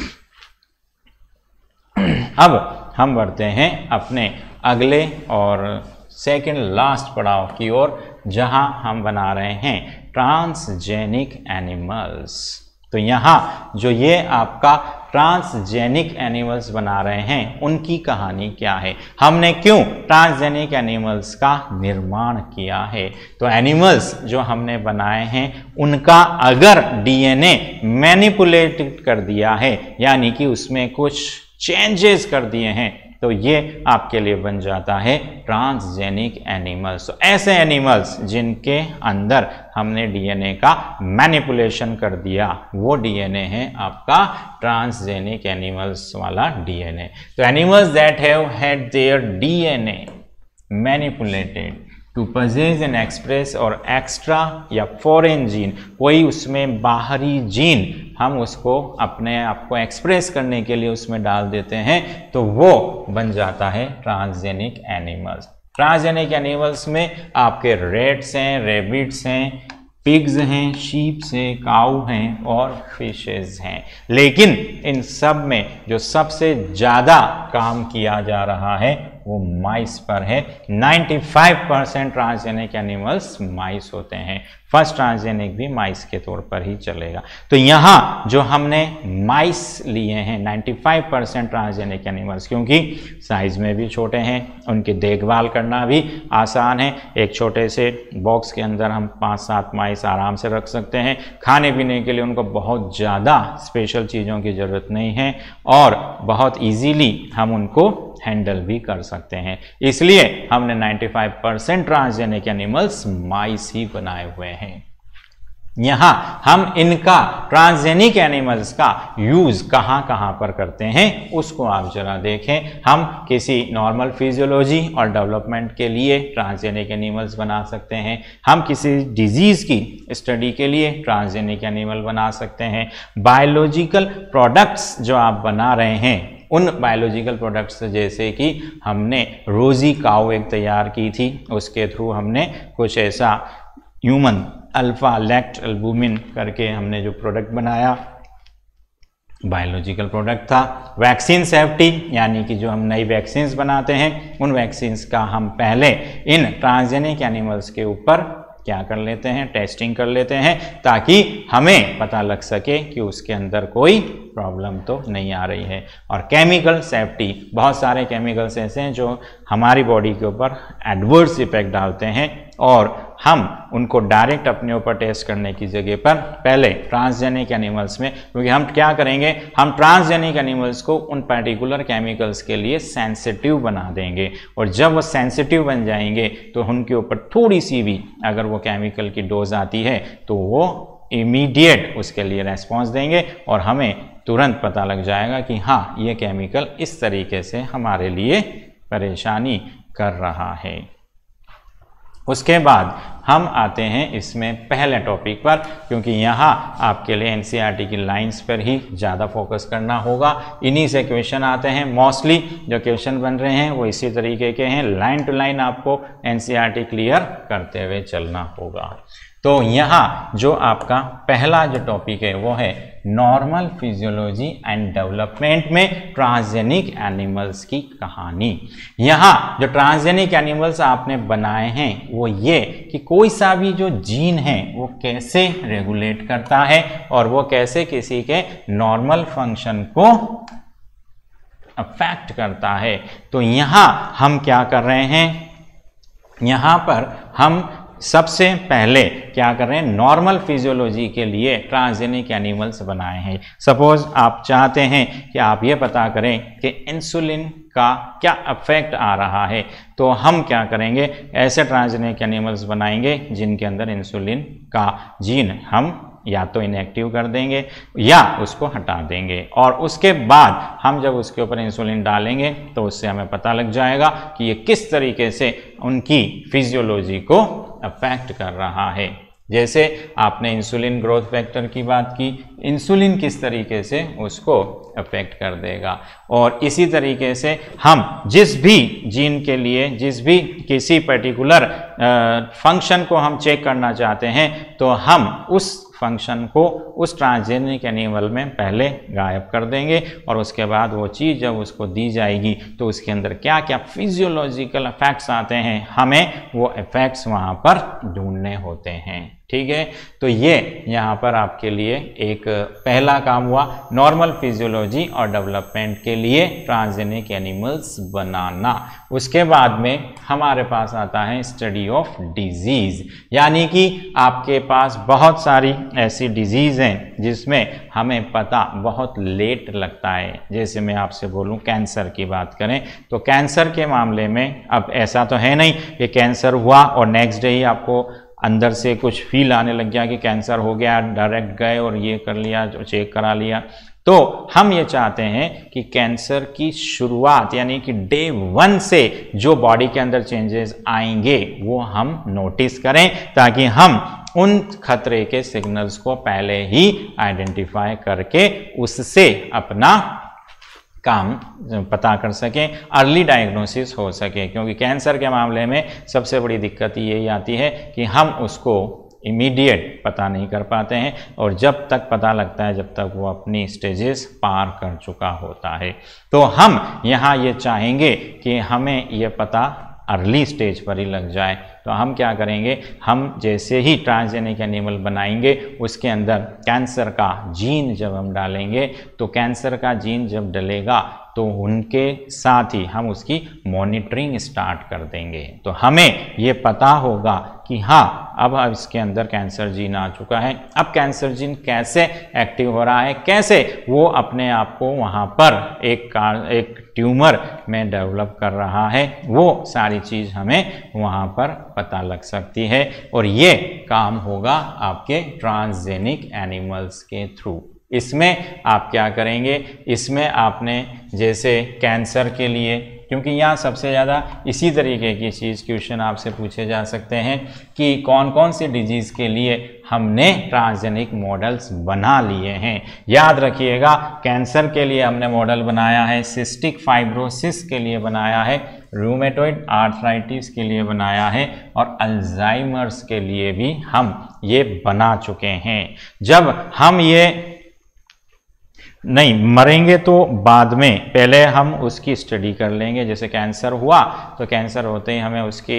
अब हम बढ़ते हैं अपने अगले और सेकेंड लास्ट पड़ाव की ओर, जहां हम बना रहे हैं ट्रांसजेनिक एनिमल्स। तो यहाँ जो ये आपका ट्रांसजेनिक एनिमल्स बना रहे हैं उनकी कहानी क्या है, हमने क्यों ट्रांसजेनिक एनिमल्स का निर्माण किया है। तो एनिमल्स जो हमने बनाए हैं उनका अगर डीएनए मैनिपुलेट कर दिया है, यानी कि उसमें कुछ चेंजेस कर दिए हैं, तो ये आपके लिए बन जाता है ट्रांसजेनिक एनिमल्स। तो ऐसे एनिमल्स जिनके अंदर हमने डीएनए का मैनिपुलेशन कर दिया, वो डीएनए है आपका ट्रांसजेनिक एनिमल्स वाला डीएनए। तो animals that have had their DNA manipulated to possess an express और एक्स्ट्रा या फॉरेन जीन, कोई उसमें बाहरी जीन हम उसको अपने आप को एक्सप्रेस करने के लिए उसमें डाल देते हैं, तो वो बन जाता है ट्रांसजेनिक एनिमल्स। ट्रांसजेनिक एनिमल्स में आपके रेट्स हैं, रेबिट्स हैं, पिग्स हैं, शीप्स हैं, काऊ हैं और फिशेस हैं। लेकिन इन सब में जो सबसे ज़्यादा काम किया जा रहा है वो माइस पर है। पचानवे परसेंट ट्रांसजेनिक एनिमल्स माइस होते हैं। फर्स्ट ट्रांसजेनिक भी माइस के तौर पर ही चलेगा। तो यहाँ जो हमने माइस लिए हैं पचानवे परसेंट ट्रांसजेनिक एनिमल्स, क्योंकि साइज में भी छोटे हैं, उनकी देखभाल करना भी आसान है। एक छोटे से बॉक्स के अंदर हम पाँच सात माइस आराम से रख सकते हैं। खाने पीने के लिए उनको बहुत ज़्यादा स्पेशल चीज़ों की ज़रूरत नहीं है और बहुत ईजीली हम उनको हैंडल भी कर सकते हैं। इसलिए हमने पचानवे परसेंट ट्रांसजेनिक एनिमल्स माइस ही बनाए हुए हैं। यहाँ हम इनका ट्रांसजेनिक एनिमल्स का यूज कहाँ कहाँ पर करते हैं उसको आप जरा देखें। हम किसी नॉर्मल फिजियोलॉजी और डेवलपमेंट के लिए ट्रांसजेनिक एनिमल्स बना सकते हैं। हम किसी डिजीज की स्टडी के लिए ट्रांसजेनिक एनिमल बना सकते हैं। बायोलॉजिकल प्रोडक्ट्स जो आप बना रहे हैं, उन बायोलॉजिकल प्रोडक्ट्स जैसे कि हमने रोजी काऊ एक तैयार की थी, उसके थ्रू हमने कुछ ऐसा ह्यूमन अल्फा लैक्ट एल्बुमिन करके हमने जो प्रोडक्ट बनाया, बायोलॉजिकल प्रोडक्ट था। वैक्सीन सेफ्टी, यानी कि जो हम नई वैक्सीन्स बनाते हैं उन वैक्सीन्स का हम पहले इन ट्रांसजेनिक एनिमल्स के ऊपर क्या कर लेते हैं, टेस्टिंग कर लेते हैं, ताकि हमें पता लग सके कि उसके अंदर कोई प्रॉब्लम तो नहीं आ रही है। और केमिकल सेफ्टी, बहुत सारे केमिकल्स ऐसे हैं जो हमारी बॉडी के ऊपर एडवर्स इफेक्ट डालते हैं और हम उनको डायरेक्ट अपने ऊपर टेस्ट करने की जगह पर पहले ट्रांसजेनिक एनिमल्स में, क्योंकि हम क्या करेंगे, हम ट्रांसजेनिक एनिमल्स को उन पर्टिकुलर केमिकल्स के लिए सेंसिटिव बना देंगे, और जब वो सेंसिटिव बन जाएंगे तो उनके ऊपर थोड़ी सी भी अगर वो केमिकल की डोज आती है तो वो इमीडिएट उसके लिए रेस्पॉन्स देंगे और हमें तुरंत पता लग जाएगा कि हाँ, ये केमिकल इस तरीके से हमारे लिए परेशानी कर रहा है। उसके बाद हम आते हैं इसमें पहले टॉपिक पर, क्योंकि यहाँ आपके लिए एनसीईआरटी की लाइंस पर ही ज़्यादा फोकस करना होगा। इन्हीं से क्वेश्चन आते हैं, मोस्टली जो क्वेश्चन बन रहे हैं वो इसी तरीके के हैं। लाइन टू लाइन आपको एनसीईआरटी क्लियर करते हुए चलना होगा। तो यहाँ जो आपका पहला जो टॉपिक है वो है नॉर्मल फिजियोलॉजी एंड डेवलपमेंट में ट्रांसजेनिक एनिमल्स की कहानी। यहाँ जो ट्रांसजेनिक एनिमल्स आपने बनाए हैं वो ये कि कोई सा भी जो जीन है वो कैसे रेगुलेट करता है और वो कैसे किसी के नॉर्मल फंक्शन को अफेक्ट करता है। तो यहाँ हम क्या कर रहे हैं, यहाँ पर हम सबसे पहले क्या कर रहे हैं, नॉर्मल फिजियोलॉजी के लिए ट्रांसजेनिक एनिमल्स बनाए हैं। सपोज आप चाहते हैं कि आप ये पता करें कि इंसुलिन का क्या इफेक्ट आ रहा है, तो हम क्या करेंगे, ऐसे ट्रांसजेनिक एनिमल्स बनाएंगे जिनके अंदर इंसुलिन का जीन हम या तो इनएक्टिव कर देंगे या उसको हटा देंगे, और उसके बाद हम जब उसके ऊपर इंसुलिन डालेंगे तो उससे हमें पता लग जाएगा कि ये किस तरीके से उनकी फिजियोलॉजी को अफेक्ट कर रहा है। जैसे आपने इंसुलिन ग्रोथ फैक्टर की बात की, इंसुलिन किस तरीके से उसको अफेक्ट कर देगा, और इसी तरीके से हम जिस भी जीन के लिए, जिस भी किसी पर्टिकुलर फंक्शन को हम चेक करना चाहते हैं, तो हम उस फंक्शन को उस ट्रांसजेनिक एनिमल में पहले गायब कर देंगे, और उसके बाद वो चीज़ जब उसको दी जाएगी तो उसके अंदर क्या क्या फिजियोलॉजिकल इफेक्ट्स आते हैं, हमें वो इफेक्ट्स वहाँ पर ढूंढने होते हैं। ठीक है, तो ये यहाँ पर आपके लिए एक पहला काम हुआ, नॉर्मल फिजियोलॉजी और डेवलपमेंट के लिए ट्रांसजेनिक एनिमल्स बनाना। उसके बाद में हमारे पास आता है स्टडी ऑफ डिजीज़, यानी कि आपके पास बहुत सारी ऐसी डिजीज़ हैं जिसमें हमें पता बहुत लेट लगता है। जैसे मैं आपसे बोलूं कैंसर की बात करें, तो कैंसर के मामले में अब ऐसा तो है नहीं कि कैंसर हुआ और नेक्स्ट डे ही आपको अंदर से कुछ फील आने लग गया कि कैंसर हो गया, डायरेक्ट गए और ये कर लिया, चेक करा लिया। तो हम ये चाहते हैं कि कैंसर की शुरुआत यानी कि डे वन से जो बॉडी के अंदर चेंजेस आएंगे वो हम नोटिस करें, ताकि हम उन खतरे के सिग्नल्स को पहले ही आइडेंटिफाई करके उससे अपना काम पता कर सकें, अर्ली डायग्नोसिस हो सके। क्योंकि कैंसर के मामले में सबसे बड़ी दिक्कत यही आती है कि हम उसको इमीडिएट पता नहीं कर पाते हैं, और जब तक पता लगता है जब तक वो अपनी स्टेजेस पार कर चुका होता है। तो हम यहाँ ये चाहेंगे कि हमें ये पता अर्ली स्टेज पर ही लग जाए। तो हम क्या करेंगे, हम जैसे ही ट्रांसजेनिक एनिमल बनाएंगे उसके अंदर कैंसर का जीन जब हम डालेंगे, तो कैंसर का जीन जब डलेगा तो उनके साथ ही हम उसकी मॉनिटरिंग स्टार्ट कर देंगे। तो हमें ये पता होगा कि हाँ, अब इसके अंदर कैंसर जीन आ चुका है। अब कैंसर जीन कैसे एक्टिव हो रहा है, कैसे वो अपने आप को वहाँ पर एक कार एक ट्यूमर में डेवलप कर रहा है, वो सारी चीज़ हमें वहाँ पर पता लग सकती है। और ये काम होगा आपके ट्रांसजेनिक एनिमल्स के थ्रू। इसमें आप क्या करेंगे, इसमें आपने जैसे कैंसर के लिए, क्योंकि यहाँ सबसे ज़्यादा इसी तरीके की चीज़ क्वेश्चन आपसे पूछे जा सकते हैं कि कौन कौन सी डिजीज़ के लिए हमने ट्रांसजेनिक मॉडल्स बना लिए हैं। याद रखिएगा, कैंसर के लिए हमने मॉडल बनाया है, सिस्टिक फाइब्रोसिस के लिए बनाया है, रूमेटॉइड आर्थराइटिस के लिए बनाया है, और अल्जाइमर्स के लिए भी हम ये बना चुके हैं। जब हम ये नहीं मरेंगे तो बाद में, पहले हम उसकी स्टडी कर लेंगे। जैसे कैंसर हुआ तो कैंसर होते ही हमें उसकी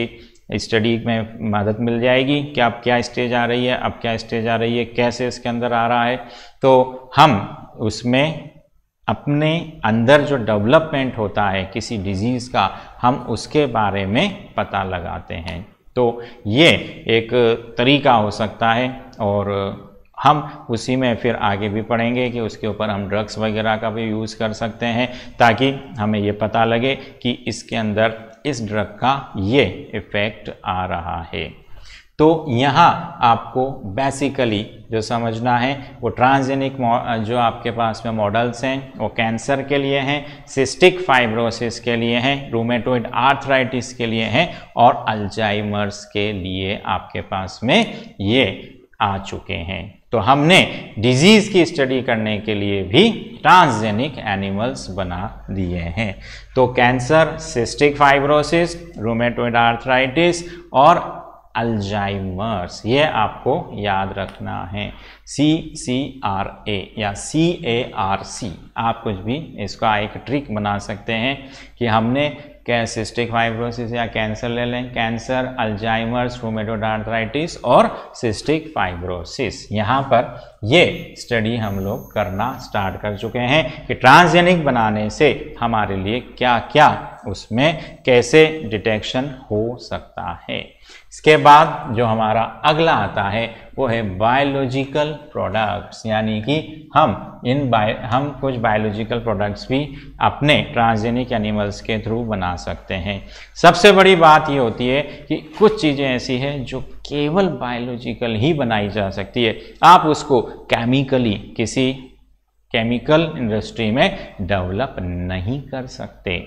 स्टडी में मदद मिल जाएगी कि अब क्या स्टेज आ रही है, अब क्या स्टेज आ रही है, कैसे इसके अंदर आ रहा है। तो हम उसमें अपने अंदर जो डेवलपमेंट होता है किसी डिजीज़ का, हम उसके बारे में पता लगाते हैं। तो ये एक तरीका हो सकता है और हम उसी में फिर आगे भी पढ़ेंगे कि उसके ऊपर हम ड्रग्स वगैरह का भी यूज़ कर सकते हैं ताकि हमें ये पता लगे कि इसके अंदर इस ड्रग का ये इफ़ेक्ट आ रहा है। तो यहाँ आपको बेसिकली जो समझना है वो ट्रांसजेनिक जो आपके पास में मॉडल्स हैं वो कैंसर के लिए हैं, सिस्टिक फाइब्रोसिस के लिए हैं, रूमेटॉइड आर्थराइटिस के लिए हैं और अल्जाइमर्स के लिए आपके पास में ये आ चुके हैं। तो हमने डिजीज़ की स्टडी करने के लिए भी ट्रांसजेनिक एनिमल्स बना दिए हैं। तो cancer, cystic fibrosis, rheumatoid arthritis और अल्जाइमर्स, ये आपको याद रखना है। सी सी आर ए या सी ए आर सी, आप कुछ भी इसका एक ट्रिक बना सकते हैं कि हमने क्या सिस्टिक फाइब्रोसिस या कैंसर ले लें, कैंसर, अल्जाइमर्स, रूमेटॉइड आर्थराइटिस और सिस्टिक फाइब्रोसिस। यहाँ पर ये स्टडी हम लोग करना स्टार्ट कर चुके हैं कि ट्रांसजेनिक बनाने से हमारे लिए क्या क्या उसमें कैसे डिटेक्शन हो सकता है। इसके बाद जो हमारा अगला आता है वो है बायोलॉजिकल प्रोडक्ट्स, यानी कि हम इन बाय हम कुछ बायोलॉजिकल प्रोडक्ट्स भी अपने ट्रांसजेनिक एनिमल्स के थ्रू बना सकते हैं। सबसे बड़ी बात ये होती है कि कुछ चीज़ें ऐसी हैं जो केवल बायोलॉजिकल ही बनाई जा सकती है, आप उसको केमिकली किसी केमिकल इंडस्ट्री में डेवलप नहीं कर सकते।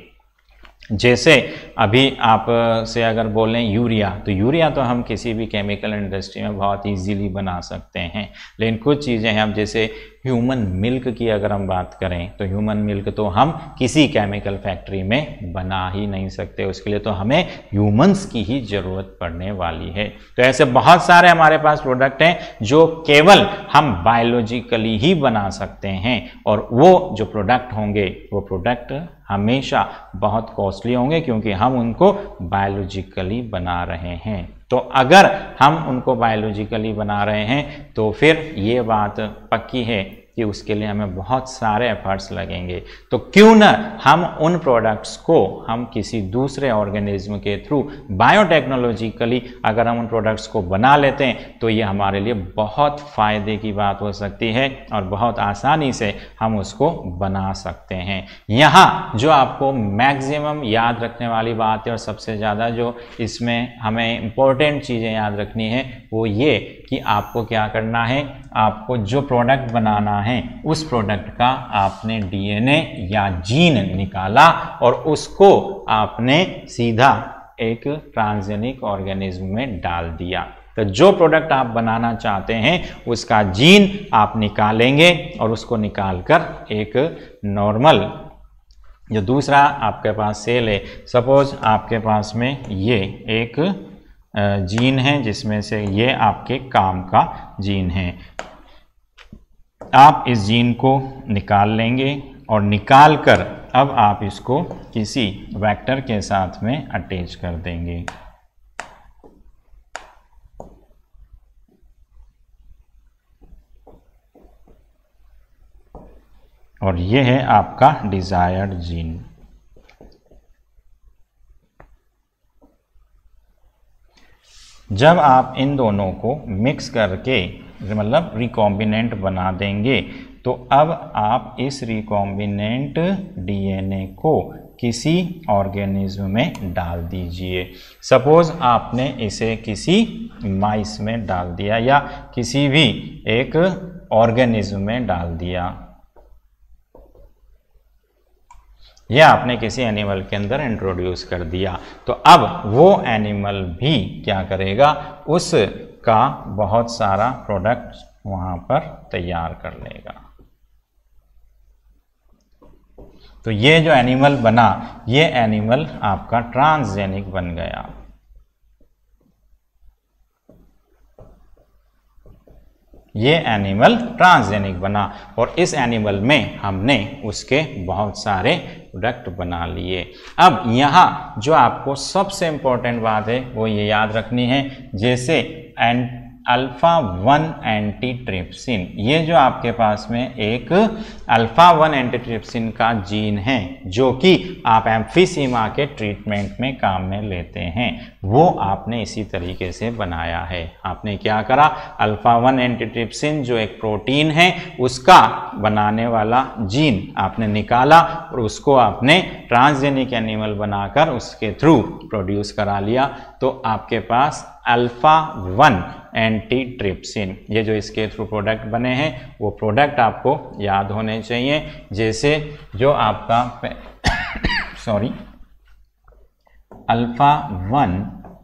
जैसे अभी आप से अगर बोलें यूरिया, तो यूरिया तो हम किसी भी केमिकल इंडस्ट्री में बहुत इजीली बना सकते हैं, लेकिन कुछ चीज़ें हैं, अब जैसे ह्यूमन मिल्क की अगर हम बात करें तो ह्यूमन मिल्क तो हम किसी केमिकल फैक्ट्री में बना ही नहीं सकते, उसके लिए तो हमें ह्यूमंस की ही ज़रूरत पड़ने वाली है। तो ऐसे बहुत सारे हमारे पास प्रोडक्ट हैं जो केवल हम बायोलॉजिकली ही बना सकते हैं और वो जो प्रोडक्ट होंगे वो प्रोडक्ट हमेशा बहुत कॉस्टली होंगे क्योंकि हम उनको बायोलॉजिकली बना रहे हैं। तो अगर हम उनको बायोलॉजिकली बना रहे हैं तो फिर ये बात पक्की है कि उसके लिए हमें बहुत सारे एफर्ट्स लगेंगे। तो क्यों न हम उन प्रोडक्ट्स को हम किसी दूसरे ऑर्गेनिज्म के थ्रू बायोटेक्नोलॉजिकली अगर हम उन प्रोडक्ट्स को बना लेते हैं तो ये हमारे लिए बहुत फ़ायदे की बात हो सकती है और बहुत आसानी से हम उसको बना सकते हैं। यहाँ जो आपको मैक्सिमम याद रखने वाली बात है और सबसे ज़्यादा जो इसमें हमें इम्पोर्टेंट चीज़ें याद रखनी है वो ये कि आपको क्या करना है, आपको जो प्रोडक्ट बनाना है उस प्रोडक्ट का आपने डीएनए या जीन निकाला और उसको आपने सीधा एक ट्रांसजेनिक ऑर्गेनिज्म में डाल दिया। तो जो प्रोडक्ट आप बनाना चाहते हैं उसका जीन आप निकालेंगे और उसको निकालकर एक नॉर्मल जो दूसरा आपके पास सेल है, सपोज आपके पास में ये एक जीन है जिसमें से ये आपके काम का जीन है, आप इस जीन को निकाल लेंगे और निकाल कर अब आप इसको किसी वेक्टर के साथ में अटैच कर देंगे। और ये है आपका डिजायर्ड जीन। जब आप इन दोनों को मिक्स करके मतलब रिकॉम्बिनेंट बना देंगे तो अब आप इस रिकॉम्बिनेंट डीएनए को किसी ऑर्गेनिज्म में डाल दीजिए। सपोज आपने इसे किसी माइस में डाल दिया या किसी भी एक ऑर्गेनिज्म में डाल दिया, या आपने किसी एनिमल के अंदर इंट्रोड्यूस कर दिया, तो अब वो एनिमल भी क्या करेगा, उसका बहुत सारा प्रोडक्ट वहाँ पर तैयार कर लेगा। तो ये जो एनिमल बना ये एनिमल आपका ट्रांसजेनिक बन गया। ये एनिमल ट्रांसजेनिक बना और इस एनिमल में हमने उसके बहुत सारे प्रोडक्ट बना लिए। अब यहाँ जो आपको सबसे इम्पोर्टेंट बात है वो ये याद रखनी है, जैसे एंड अल्फा वन एंटीट्रिप्सिन, ये जो आपके पास में एक अल्फा वन एंटीट्रिप्सिन का जीन है जो कि आप एम्फीसीमा के ट्रीटमेंट में काम में लेते हैं, वो आपने इसी तरीके से बनाया है। आपने क्या करा, अल्फा वन एंटीट्रिप्सिन जो एक प्रोटीन है उसका बनाने वाला जीन आपने निकाला और उसको आपने ट्रांसजेनिक एनिमल बनाकर उसके थ्रू प्रोड्यूस करा लिया। तो आपके पास अल्फा वन एंटीट्रिप्सिन, ये जो इसके थ्रू प्रोडक्ट बने हैं वो प्रोडक्ट आपको याद होने चाहिए। जैसे जो आपका सॉरी अल्फा वन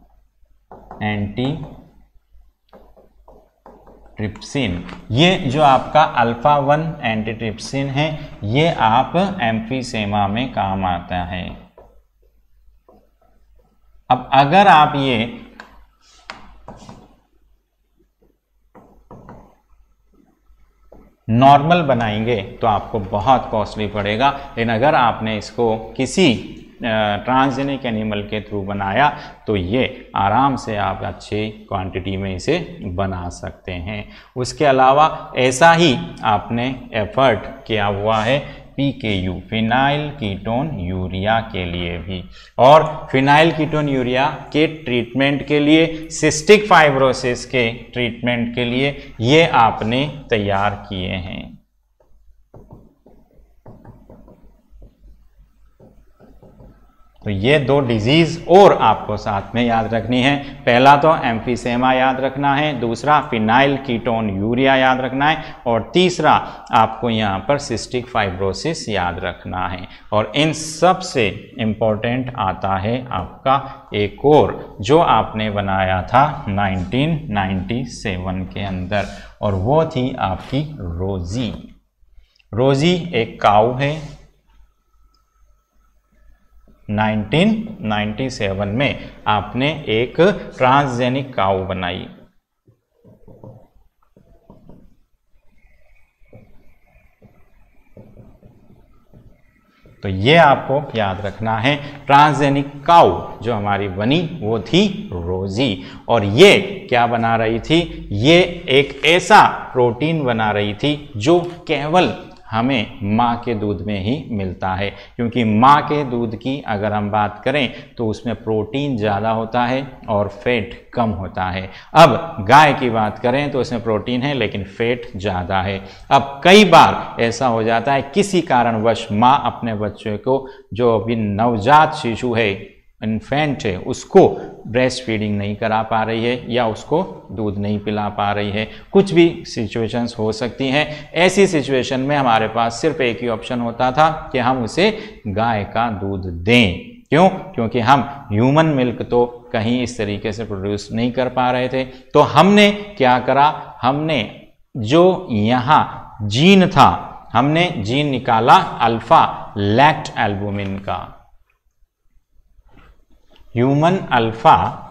एंटीट्रिप्सिन, ये जो आपका अल्फा वन एंटीट्रिप्सिन है ये आप एम्फीसेमा में काम आता है। अब अगर आप ये नॉर्मल बनाएंगे तो आपको बहुत कॉस्टली पड़ेगा, लेकिन अगर आपने इसको किसी ट्रांसजेनिक एनिमल के थ्रू बनाया तो ये आराम से आप अच्छी क्वांटिटी में इसे बना सकते हैं। उसके अलावा ऐसा ही आपने एफर्ट किया हुआ है पी के यू, फिनाइल कीटोन यूरिया के लिए भी, और फिनाइल कीटोन यूरिया के ट्रीटमेंट के लिए, सिस्टिक फाइब्रोसिस के ट्रीटमेंट के लिए ये आपने तैयार किए हैं। तो ये दो डिजीज और आपको साथ में याद रखनी है। पहला तो एम्फीसेमा याद रखना है, दूसरा फिनाइल कीटोन यूरिया याद रखना है, और तीसरा आपको यहाँ पर सिस्टिक फाइब्रोसिस याद रखना है। और इन सब से इम्पोर्टेंट आता है आपका एक और जो आपने बनाया था नाइनटीन नाइंटी सेवन के अंदर, और वो थी आपकी रोजी। रोजी एक काऊ है। नाइनटीन नाइंटी सेवन में आपने एक ट्रांसजेनिक काऊ बनाई। तो ये आपको याद रखना है, ट्रांसजेनिक काऊ जो हमारी बनी वो थी रोजी, और ये क्या बना रही थी, ये एक ऐसा प्रोटीन बना रही थी जो केवल हमें माँ के दूध में ही मिलता है, क्योंकि माँ के दूध की अगर हम बात करें तो उसमें प्रोटीन ज़्यादा होता है और फैट कम होता है। अब गाय की बात करें तो उसमें प्रोटीन है लेकिन फैट ज़्यादा है। अब कई बार ऐसा हो जाता है किसी कारणवश माँ अपने बच्चे को, जो अभी नवजात शिशु है, इन्फेंट है, उसको ब्रेस्ट फीडिंग नहीं करा पा रही है या उसको दूध नहीं पिला पा रही है, कुछ भी सिचुएशंस हो सकती हैं। ऐसी सिचुएशन में हमारे पास सिर्फ एक ही ऑप्शन होता था कि हम उसे गाय का दूध दें। क्यों? क्योंकि हम ह्यूमन मिल्क तो कहीं इस तरीके से प्रोड्यूस नहीं कर पा रहे थे। तो हमने क्या करा, हमने जो यहाँ जीन था, हमने जीन निकाला अल्फा लैक्ट एल्बुमिन का। ह्यूमन अल्फा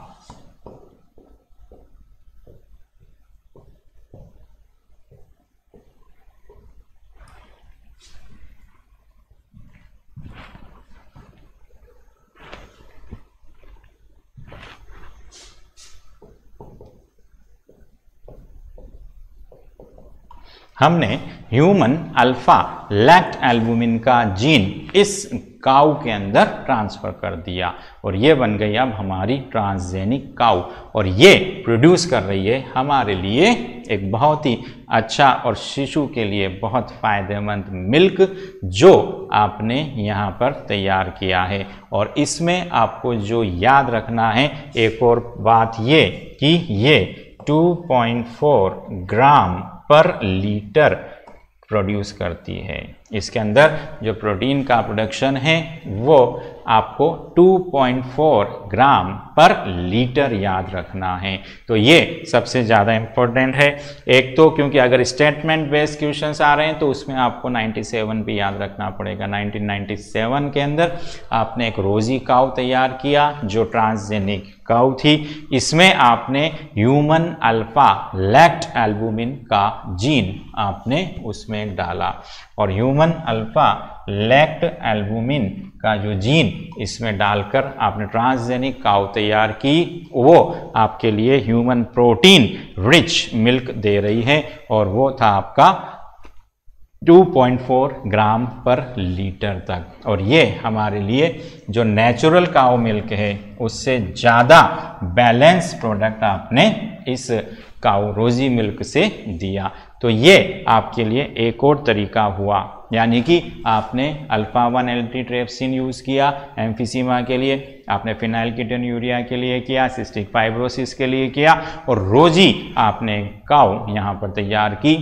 हमने ह्यूमन अल्फा लैक्ट एल्बुमिन का जीन इस काऊ के अंदर ट्रांसफ़र कर दिया और ये बन गई अब हमारी ट्रांसजेनिक काऊ, और ये प्रोड्यूस कर रही है हमारे लिए एक बहुत ही अच्छा और शिशु के लिए बहुत फ़ायदेमंद मिल्क जो आपने यहाँ पर तैयार किया है। और इसमें आपको जो याद रखना है एक और बात ये कि ये टू पॉइंट फोर ग्राम पर लीटर प्रोड्यूस करती है। इसके अंदर जो प्रोटीन का प्रोडक्शन है वो आपको टू पॉइंट फोर ग्राम पर लीटर याद रखना है। तो ये सबसे ज़्यादा इम्पोर्टेंट है। एक तो क्योंकि अगर स्टेटमेंट बेस्ड क्वेश्चंस आ रहे हैं तो उसमें आपको सत्तानवे भी याद रखना पड़ेगा। नाइनटीन नाइंटी सेवन के अंदर आपने एक रोजी काउ तैयार किया जो ट्रांसजेनिक काउ थी। इसमें आपने ह्यूमन अल्फा लैक्ट एल्बुमिन का जीन आपने उसमें डाला और ह्यूमन अल्फा लैक्ट एल्बुमिन का जो जीन इसमें डालकर आपने ट्रांसजेनिक काउ तैयार की। वो आपके लिए ह्यूमन प्रोटीन रिच मिल्क दे रही है और वो था आपका टू पॉइंट फोर ग्राम पर लीटर तक। और ये हमारे लिए जो नेचुरल काउ मिल्क है उससे ज़्यादा बैलेंस प्रोडक्ट आपने इस काउ रोजी मिल्क से दिया। तो ये आपके लिए एक और तरीका हुआ, यानी कि आपने अल्फा वन एल्टीट्रेप्सिन यूज़ किया एम्फिसीमा के लिए, आपने फिनाइलकीटोन्यूरिया के लिए किया, सिस्टिक फाइब्रोसिस के लिए किया, और रोजी आपने काउ यहाँ पर तैयार की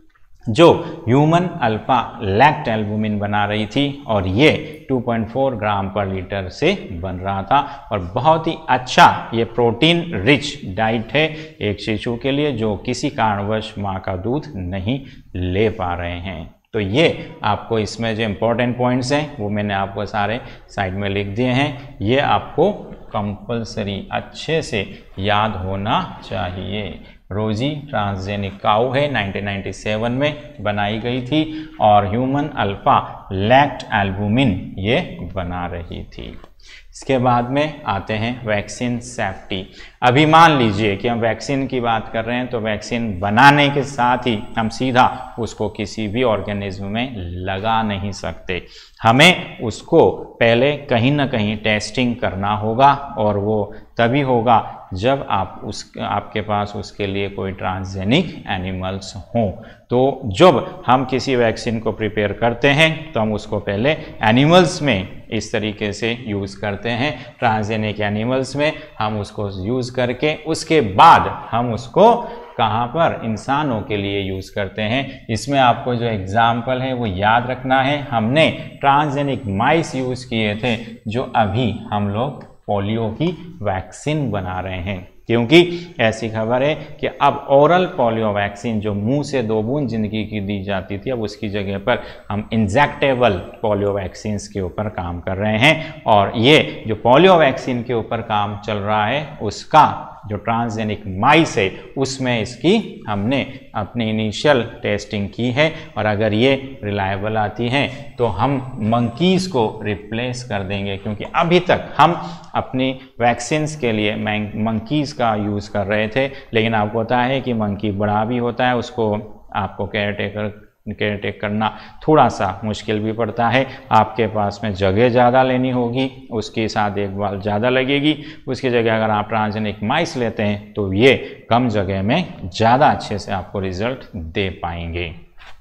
जो ह्यूमन अल्फा लैक्ट एल्बुमिन बना रही थी और ये टू पॉइंट फोर ग्राम पर लीटर से बन रहा था। और बहुत ही अच्छा ये प्रोटीन रिच डाइट है एक शिशु के लिए जो किसी कारणवश माँ का दूध नहीं ले पा रहे हैं। तो ये आपको इसमें जो इम्पोर्टेंट पॉइंट्स हैं वो मैंने आपको सारे साइड में लिख दिए हैं। ये आपको कंपलसरी अच्छे से याद होना चाहिए। रोजी ट्रांसजेनिक काउ है, नाइनटीन नाइंटी सेवन में बनाई गई थी और ह्यूमन अल्फा लैक्ट एल्बुमिन ये बना रही थी। इसके बाद में आते हैं वैक्सीन सेफ्टी। अभी मान लीजिए कि हम वैक्सीन की बात कर रहे हैं तो वैक्सीन बनाने के साथ ही हम सीधा उसको किसी भी ऑर्गेनिज्म में लगा नहीं सकते। हमें उसको पहले कहीं ना कहीं टेस्टिंग करना होगा और वो तभी होगा जब आप उस आपके पास उसके लिए कोई ट्रांसजेनिक एनिमल्स हों। तो जब हम किसी वैक्सीन को प्रिपेयर करते हैं तो हम उसको पहले एनिमल्स में इस तरीके से यूज़ करते हैं, ट्रांसजेनिक एनिमल्स में हम उसको यूज़ करके उसके बाद हम उसको कहाँ पर इंसानों के लिए यूज़ करते हैं। इसमें आपको जो एग्जाम्पल है वो याद रखना है। हमने ट्रांसजेनिक माइस यूज़ किए थे जो अभी हम लोग पोलियो की वैक्सीन बना रहे हैं, क्योंकि ऐसी खबर है कि अब ओरल पोलियो वैक्सीन जो मुंह से दो बूंद जिंदगी की दी जाती थी अब उसकी जगह पर हम इंजेक्टेबल पोलियो वैक्सीन के ऊपर काम कर रहे हैं। और ये जो पोलियो वैक्सीन के ऊपर काम चल रहा है उसका जो ट्रांसजेनिक माइस है उसमें इसकी हमने अपनी इनिशियल टेस्टिंग की है और अगर ये रिलायबल आती हैं तो हम मंकीज़ को रिप्लेस कर देंगे, क्योंकि अभी तक हम अपनी वैक्सीन्स के लिए मंकीज़ का यूज़ कर रहे थे। लेकिन आपको पता है कि मंकी बड़ा भी होता है, उसको आपको केयर टेकर केयर टेक करना थोड़ा सा मुश्किल भी पड़ता है। आपके पास में जगह ज़्यादा लेनी होगी, उसके साथ देखभाल ज़्यादा लगेगी। उसकी जगह अगर आप ट्रांसजेनिक माइस लेते हैं तो ये कम जगह में ज़्यादा अच्छे से आपको रिजल्ट दे पाएंगे।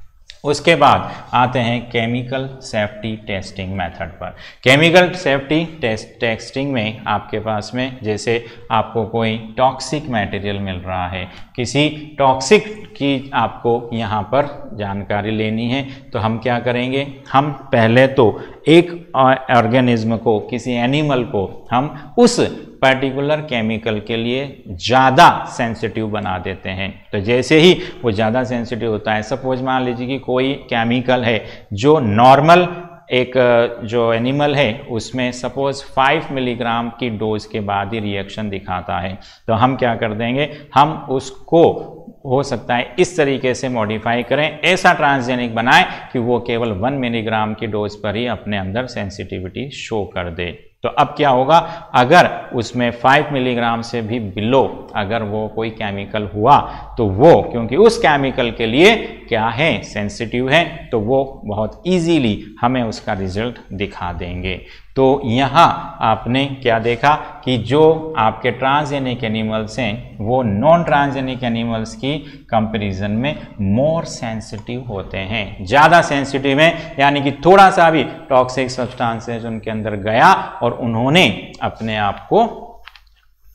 उसके बाद आते हैं केमिकल सेफ्टी टेस्टिंग मेथड पर। केमिकल सेफ्टी टेस्ट टेस्टिंग में आपके पास में जैसे आपको कोई टॉक्सिक मटेरियल मिल रहा है, किसी टॉक्सिक की आपको यहाँ पर जानकारी लेनी है तो हम क्या करेंगे, हम पहले तो एक ऑर्गेनिज्म को, किसी एनिमल को हम उस पर्टिकुलर केमिकल के लिए ज़्यादा सेंसिटिव बना देते हैं। तो जैसे ही वो ज़्यादा सेंसिटिव होता है, सपोज मान लीजिए कि कोई केमिकल है जो नॉर्मल एक जो एनिमल है उसमें सपोज फाइव मिलीग्राम की डोज के बाद ही रिएक्शन दिखाता है, तो हम क्या कर देंगे, हम उसको हो सकता है इस तरीके से मॉडिफाई करें, ऐसा ट्रांसजेनिक बनाएं कि वो केवल वन मिलीग्राम की डोज पर ही अपने अंदर सेंसिटिविटी शो कर दे। तो अब क्या होगा, अगर उसमें फाइव मिलीग्राम से भी बिलो अगर वो कोई केमिकल हुआ तो वो, क्योंकि उस केमिकल के लिए क्या है, सेंसिटिव है, तो वो बहुत इजीली हमें उसका रिजल्ट दिखा देंगे। तो यहाँ आपने क्या देखा कि जो आपके ट्रांसजेनिक एनिमल्स हैं वो नॉन ट्रांसजेनिक एनिमल्स की कंपैरिजन में मोर सेंसिटिव होते हैं, ज़्यादा सेंसिटिव हैं, यानी कि थोड़ा सा भी टॉक्सिक सब्सटेंसेस उनके अंदर गया और उन्होंने अपने आप को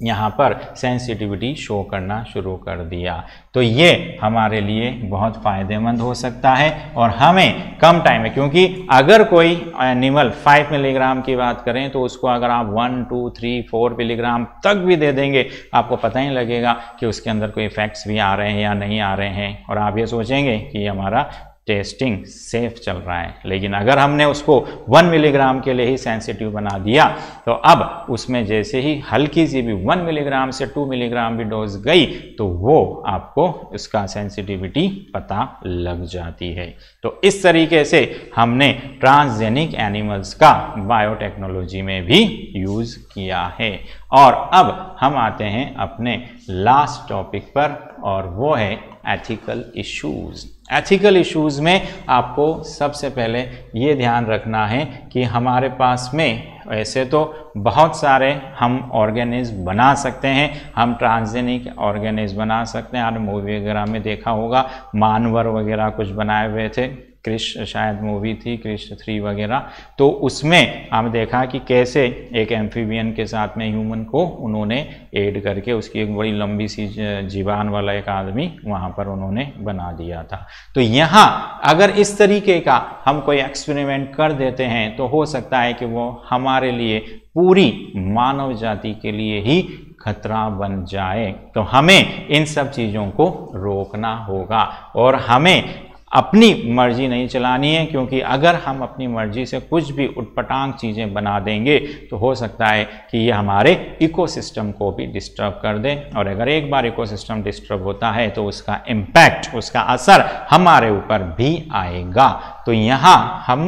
यहाँ पर सेंसिटिविटी शो करना शुरू कर दिया। तो ये हमारे लिए बहुत फ़ायदेमंद हो सकता है और हमें कम टाइम में, क्योंकि अगर कोई एनिमल फाइव मिलीग्राम की बात करें तो उसको अगर आप one two three four milligram तक भी दे देंगे आपको पता ही लगेगा कि उसके अंदर कोई इफेक्ट्स भी आ रहे हैं या नहीं आ रहे हैं, और आप ये सोचेंगे कि हमारा टेस्टिंग सेफ चल रहा है। लेकिन अगर हमने उसको वन मिलीग्राम के लिए ही सेंसिटिव बना दिया तो अब उसमें जैसे ही हल्की सी भी वन मिलीग्राम से टू मिलीग्राम भी डोज गई तो वो आपको उसका सेंसिटिविटी पता लग जाती है। तो इस तरीके से हमने ट्रांसजेनिक एनिमल्स का बायोटेक्नोलॉजी में भी यूज़ किया है। और अब हम आते हैं अपने लास्ट टॉपिक पर और वो है एथिकल इश्यूज़। एथिकल इश्यूज़ में आपको सबसे पहले ये ध्यान रखना है कि हमारे पास में ऐसे तो बहुत सारे हम ऑर्गेनिज्म बना सकते हैं, हम ट्रांसजेनिक ऑर्गेनिज्म बना सकते हैं। आपने मूवी वगैरह में देखा होगा मानवर वगैरह कुछ बनाए हुए थे, क्रिश शायद मूवी थी क्रिश थ्री वगैरह, तो उसमें हम देखा कि कैसे एक एम्फीबियन के साथ में ह्यूमन को उन्होंने ऐड करके उसकी एक बड़ी लंबी सी जीवान वाला एक आदमी वहाँ पर उन्होंने बना दिया था। तो यहाँ अगर इस तरीके का हम कोई एक्सपेरिमेंट कर देते हैं तो हो सकता है कि वो हमारे लिए पूरी मानव जाति के लिए ही खतरा बन जाए। तो हमें इन सब चीज़ों को रोकना होगा और हमें अपनी मर्जी नहीं चलानी है, क्योंकि अगर हम अपनी मर्जी से कुछ भी उटपटांग चीज़ें बना देंगे तो हो सकता है कि ये हमारे इकोसिस्टम को भी डिस्टर्ब कर दे, और अगर एक बार इकोसिस्टम डिस्टर्ब होता है तो उसका इम्पैक्ट, उसका असर हमारे ऊपर भी आएगा। तो यहाँ हम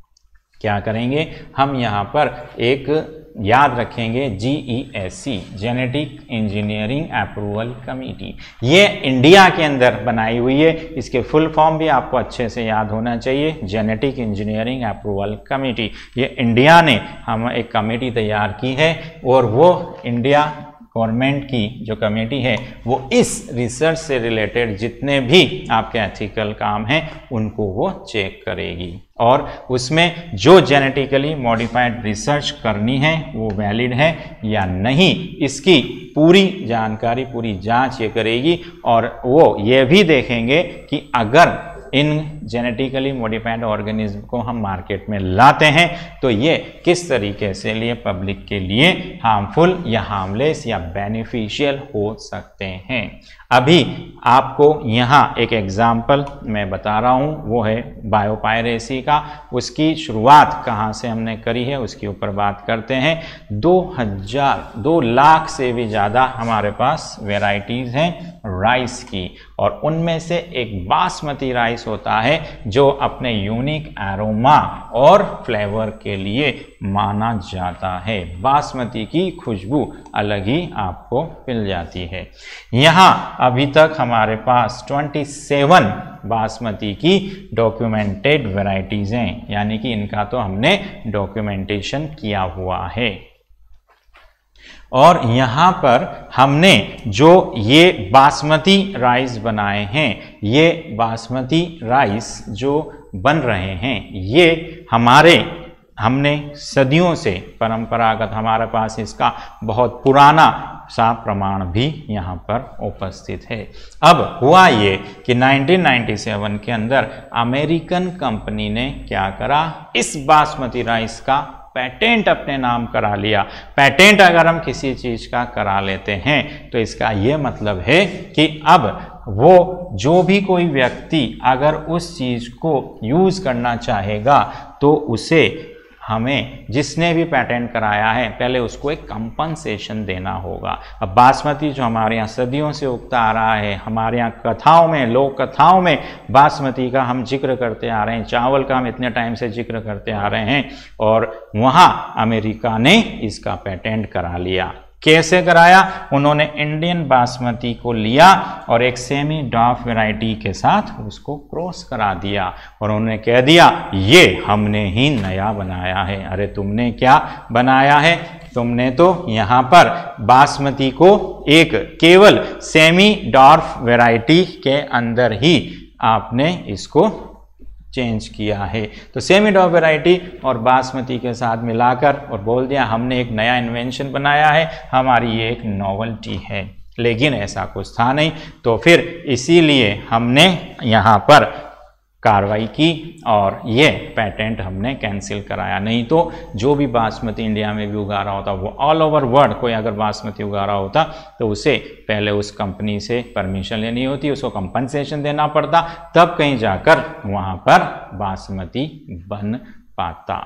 क्या करेंगे, हम यहाँ पर एक याद रखेंगे G E S C, genetic engineering approval committee. ये इंडिया के अंदर बनाई हुई है, इसके फुल फॉर्म भी आपको अच्छे से याद होना चाहिए, जेनेटिक इंजीनियरिंग अप्रूवल कमेटी। ये इंडिया ने हम एक कमेटी तैयार की है और वो इंडिया गवर्नमेंट की जो कमेटी है वो इस रिसर्च से रिलेटेड जितने भी आपके एथिकल काम हैं उनको वो चेक करेगी, और उसमें जो जेनेटिकली मॉडिफाइड रिसर्च करनी है वो वैलिड है या नहीं, इसकी पूरी जानकारी, पूरी जांच ये करेगी। और वो ये भी देखेंगे कि अगर इन जेनेटिकली मॉडिफाइड ऑर्गेनिज्म को हम मार्केट में लाते हैं तो ये किस तरीके से लिए पब्लिक के लिए हार्मफुल या हार्मलेस या बेनिफिशियल हो सकते हैं। अभी आपको यहाँ एक एग्जाम्पल मैं बता रहा हूँ, वो है बायोपायरेसी का। उसकी शुरुआत कहाँ से हमने करी है उसके ऊपर बात करते हैं। दो हजार दो लाख से भी ज़्यादा हमारे पास वेराइटीज़ हैं राइस की, और उनमें से एक बासमती राइस होता है जो अपने यूनिक एरोमा और फ्लेवर के लिए माना जाता है। बासमती की खुशबू अलग ही आपको मिल जाती है। यहाँ अभी तक हमारे पास सत्ताईस बासमती की डॉक्यूमेंटेड वैरायटीज़ हैं, यानी कि इनका तो हमने डॉक्यूमेंटेशन किया हुआ है। और यहाँ पर हमने जो ये बासमती राइस बनाए हैं, ये बासमती राइस जो बन रहे हैं ये हमारे हमने सदियों से परंपरागत हमारे पास इसका बहुत पुराना सा प्रमाण भी यहाँ पर उपस्थित है। अब हुआ ये कि नाइनटीन नाइंटी सेवन के अंदर अमेरिकन कंपनी ने क्या करा, इस बासमती राइस का पेटेंट अपने नाम करा लिया। पेटेंट अगर हम किसी चीज़ का करा लेते हैं तो इसका ये मतलब है कि अब वो जो भी कोई व्यक्ति अगर उस चीज़ को यूज़ करना चाहेगा तो उसे हमें जिसने भी पेटेंट कराया है पहले उसको एक कंपनसेशन देना होगा। अब बासमती जो हमारे यहाँ सदियों से उगता आ रहा है, हमारे यहाँ कथाओं में, लोक कथाओं में बासमती का हम जिक्र करते आ रहे हैं, चावल का हम इतने टाइम से जिक्र करते आ रहे हैं, और वहाँ अमेरिका ने इसका पेटेंट करा लिया। कैसे कराया? उन्होंने इंडियन बासमती को लिया और एक सेमी डॉफ वैरायटी के साथ उसको क्रॉस करा दिया और उन्होंने कह दिया ये हमने ही नया बनाया है। अरे तुमने क्या बनाया है? तुमने तो यहाँ पर बासमती को एक केवल सेमी डॉर्फ वैरायटी के अंदर ही आपने इसको चेंज किया है। तो सेमी डॉ वैरायटी और बासमती के साथ मिलाकर और बोल दिया हमने एक नया इन्वेंशन बनाया है, हमारी ये एक नॉवेल्टी है, लेकिन ऐसा कुछ था नहीं। तो फिर इसीलिए हमने यहाँ पर कार्रवाई की और ये पेटेंट हमने कैंसिल कराया। नहीं तो जो भी बासमती इंडिया में भी उगा रहा होता, वो ऑल ओवर वर्ल्ड कोई अगर बासमती उगा रहा होता तो उसे पहले उस कंपनी से परमिशन लेनी होती, उसको कंपनसेशन देना पड़ता, तब कहीं जाकर वहाँ पर बासमती बन पाता।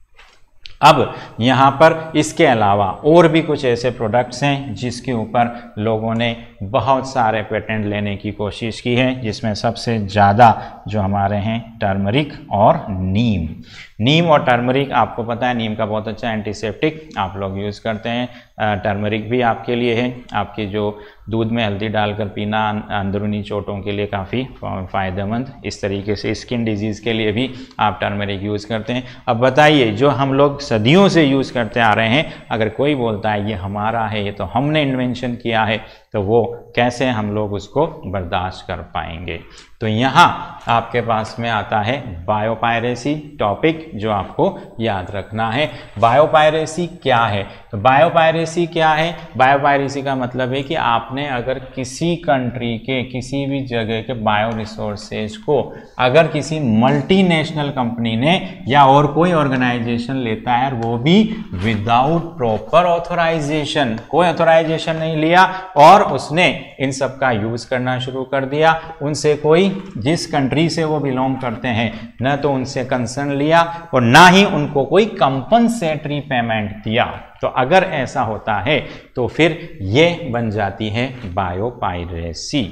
अब यहाँ पर इसके अलावा और भी कुछ ऐसे प्रोडक्ट्स हैं जिसके ऊपर लोगों ने बहुत सारे पेटेंट लेने की कोशिश की है, जिसमें सबसे ज़्यादा जो हमारे हैं टर्मरिक और नीम। नीम और टर्मरिक आपको पता है, नीम का बहुत अच्छा एंटीसेप्टिक आप लोग यूज़ करते हैं, टर्मरिक भी आपके लिए है, आपकी जो दूध में हल्दी डालकर पीना अंदरूनी चोटों के लिए काफ़ी फ़ायदेमंद, इस तरीके से स्किन डिजीज़ के लिए भी आप टर्मरिक यूज़ करते हैं। अब बताइए, जो हम लोग सदियों से यूज़ करते आ रहे हैं, अगर कोई बोलता है ये हमारा है, ये तो हमने इन्वेंशन किया है, तो वो कैसे हम लोग उसको बर्दाश्त कर पाएंगे। तो यहाँ आपके पास में आता है बायोपायरेसी टॉपिक, जो आपको याद रखना है। बायोपायरेसी क्या है? तो बायोपायरेसी क्या है? बायोपायरेसी का मतलब है कि आपने अगर किसी कंट्री के किसी भी जगह के बायो रिसोर्सेज को अगर किसी मल्टीनेशनल कंपनी ने या और कोई ऑर्गेनाइजेशन लेता है, वो भी विदाउट प्रॉपर ऑथोराइजेशन, कोई ऑथोराइजेशन नहीं लिया और उसने इन सब का यूज करना शुरू कर दिया, उनसे कोई, जिस कंट्री से वो बिलोंग करते हैं, न तो उनसे कंसर्न लिया और ना ही उनको कोई कंपनसेटरी पेमेंट दिया, तो अगर ऐसा होता है तो फिर ये बन जाती है बायोपायरेसी।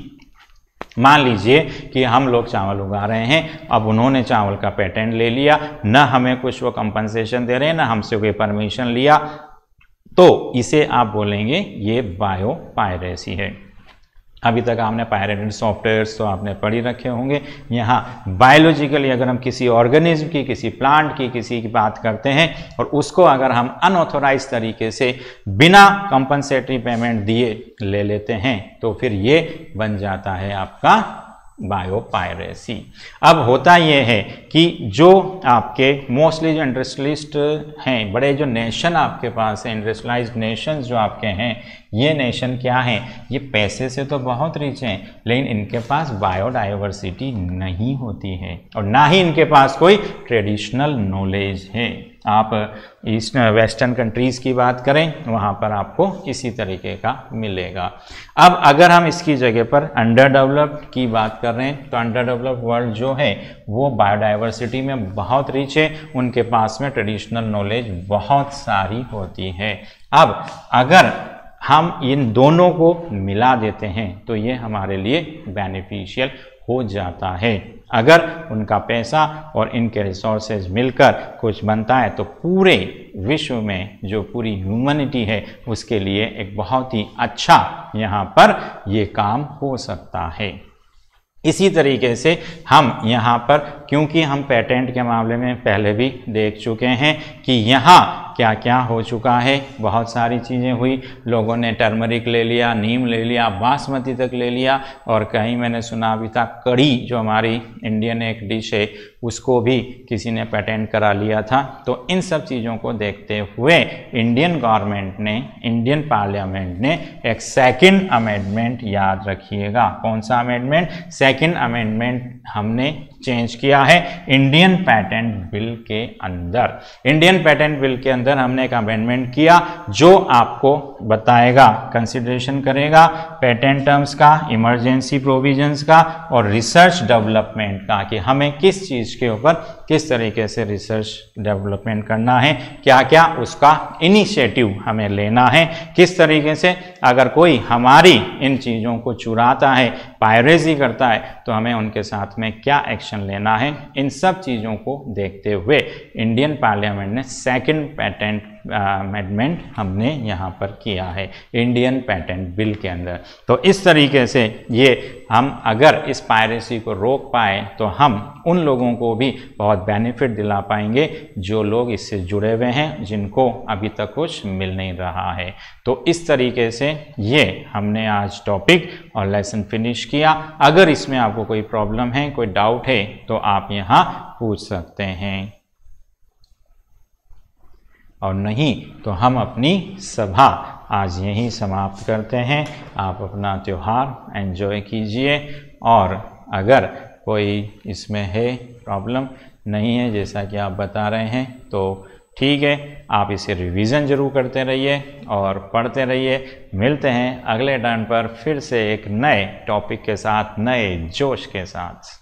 मान लीजिए कि हम लोग चावल उगा रहे हैं, अब उन्होंने चावल का पेटेंट ले लिया, न हमें कुछ वो कंपनसेशन दे रहे हैं, न हमसे कोई परमिशन लिया, तो इसे आप बोलेंगे ये बायोपायरेसी है। अभी तक आपने पायरेटेड सॉफ्टवेयर्स तो आपने पढ़ ही रखे होंगे। यहाँ बायोलॉजिकली अगर हम किसी ऑर्गेनिज्म की, किसी प्लांट की, किसी की बात करते हैं और उसको अगर हम अनऑथोराइज तरीके से बिना कंपनसेटरी पेमेंट दिए ले लेते हैं, तो फिर ये बन जाता है आपका बायोपायरेसी। अब होता यह है कि जो आपके मोस्टली जो इंडस्ट्रियलिस्ट हैं, बड़े जो नेशन आपके पास हैं, इंडस्ट्रियलाइज्ड नेशंस जो आपके हैं, ये नेशन क्या हैं? ये पैसे से तो बहुत रिच हैं, लेकिन इनके पास बायोडाइवर्सिटी नहीं होती है और ना ही इनके पास कोई ट्रेडिशनल नॉलेज है। आप ईस्ट वेस्टर्न कंट्रीज़ की बात करें, वहाँ पर आपको इसी तरीके का मिलेगा। अब अगर हम इसकी जगह पर अंडर डेवलप्ड की बात कर रहे हैं, तो अंडर डेवलप्ड वर्ल्ड जो है वो बायोडाइवर्सिटी में बहुत रिच है, उनके पास में ट्रेडिशनल नॉलेज बहुत सारी होती है। अब अगर हम इन दोनों को मिला देते हैं तो ये हमारे लिए बेनिफिशियल हो जाता है। अगर उनका पैसा और इनके रिसोर्सेज मिलकर कुछ बनता है तो पूरे विश्व में जो पूरी ह्यूमैनिटी है उसके लिए एक बहुत ही अच्छा यहाँ पर ये काम हो सकता है। इसी तरीके से हम यहाँ पर, क्योंकि हम पेटेंट के मामले में पहले भी देख चुके हैं कि यहाँ क्या क्या हो चुका है, बहुत सारी चीज़ें हुई, लोगों ने टर्मरिक ले लिया, नीम ले लिया, बासमती तक ले लिया, और कहीं मैंने सुना भी था कड़ी जो हमारी इंडियन एक डिश है उसको भी किसी ने पेटेंट करा लिया था। तो इन सब चीज़ों को देखते हुए इंडियन गवर्नमेंट ने, इंडियन पार्लियामेंट ने एक सेकंड अमेंडमेंट, याद रखिएगा कौन सा अमेंडमेंट, सेकंड अमेंडमेंट हमने चेंज किया है इंडियन पेटेंट बिल के अंदर। इंडियन पेटेंट बिल के अंदर हमने एक अमेंडमेंट किया जो आपको बताएगा, कंसिडरेशन करेगा पेटेंट टर्म्स का, इमरजेंसी प्रोविजंस का और रिसर्च डेवलपमेंट का, कि हमें किस चीज़ के ऊपर किस तरीके से रिसर्च डेवलपमेंट करना है, क्या क्या उसका इनिशिएटिव हमें लेना है, किस तरीके से अगर कोई हमारी इन चीज़ों को चुराता है, पायरेसी करता है, तो हमें उनके साथ में क्या एक्शन लेना है। इन सब चीज़ों को देखते हुए इंडियन पार्लियामेंट ने सेकंड पेटेंट अमेंडमेंट हमने यहाँ पर किया है इंडियन पेटेंट बिल के अंदर। तो इस तरीके से ये हम अगर इस पायरेसी को रोक पाए तो हम उन लोगों को भी बहुत बेनिफिट दिला पाएंगे जो लोग इससे जुड़े हुए हैं, जिनको अभी तक कुछ मिल नहीं रहा है। तो इस तरीके से ये हमने आज टॉपिक और लेसन फिनिश किया। अगर इसमें आपको कोई प्रॉब्लम है, कोई डाउट है, तो आप यहाँ पूछ सकते हैं, और नहीं तो हम अपनी सभा आज यहीं समाप्त करते हैं। आप अपना त्यौहार एंजॉय कीजिए, और अगर कोई इसमें है प्रॉब्लम नहीं है जैसा कि आप बता रहे हैं तो ठीक है, आप इसे रिवीजन जरूर करते रहिए और पढ़ते रहिए। मिलते हैं अगले टर्न पर फिर से एक नए टॉपिक के साथ, नए जोश के साथ।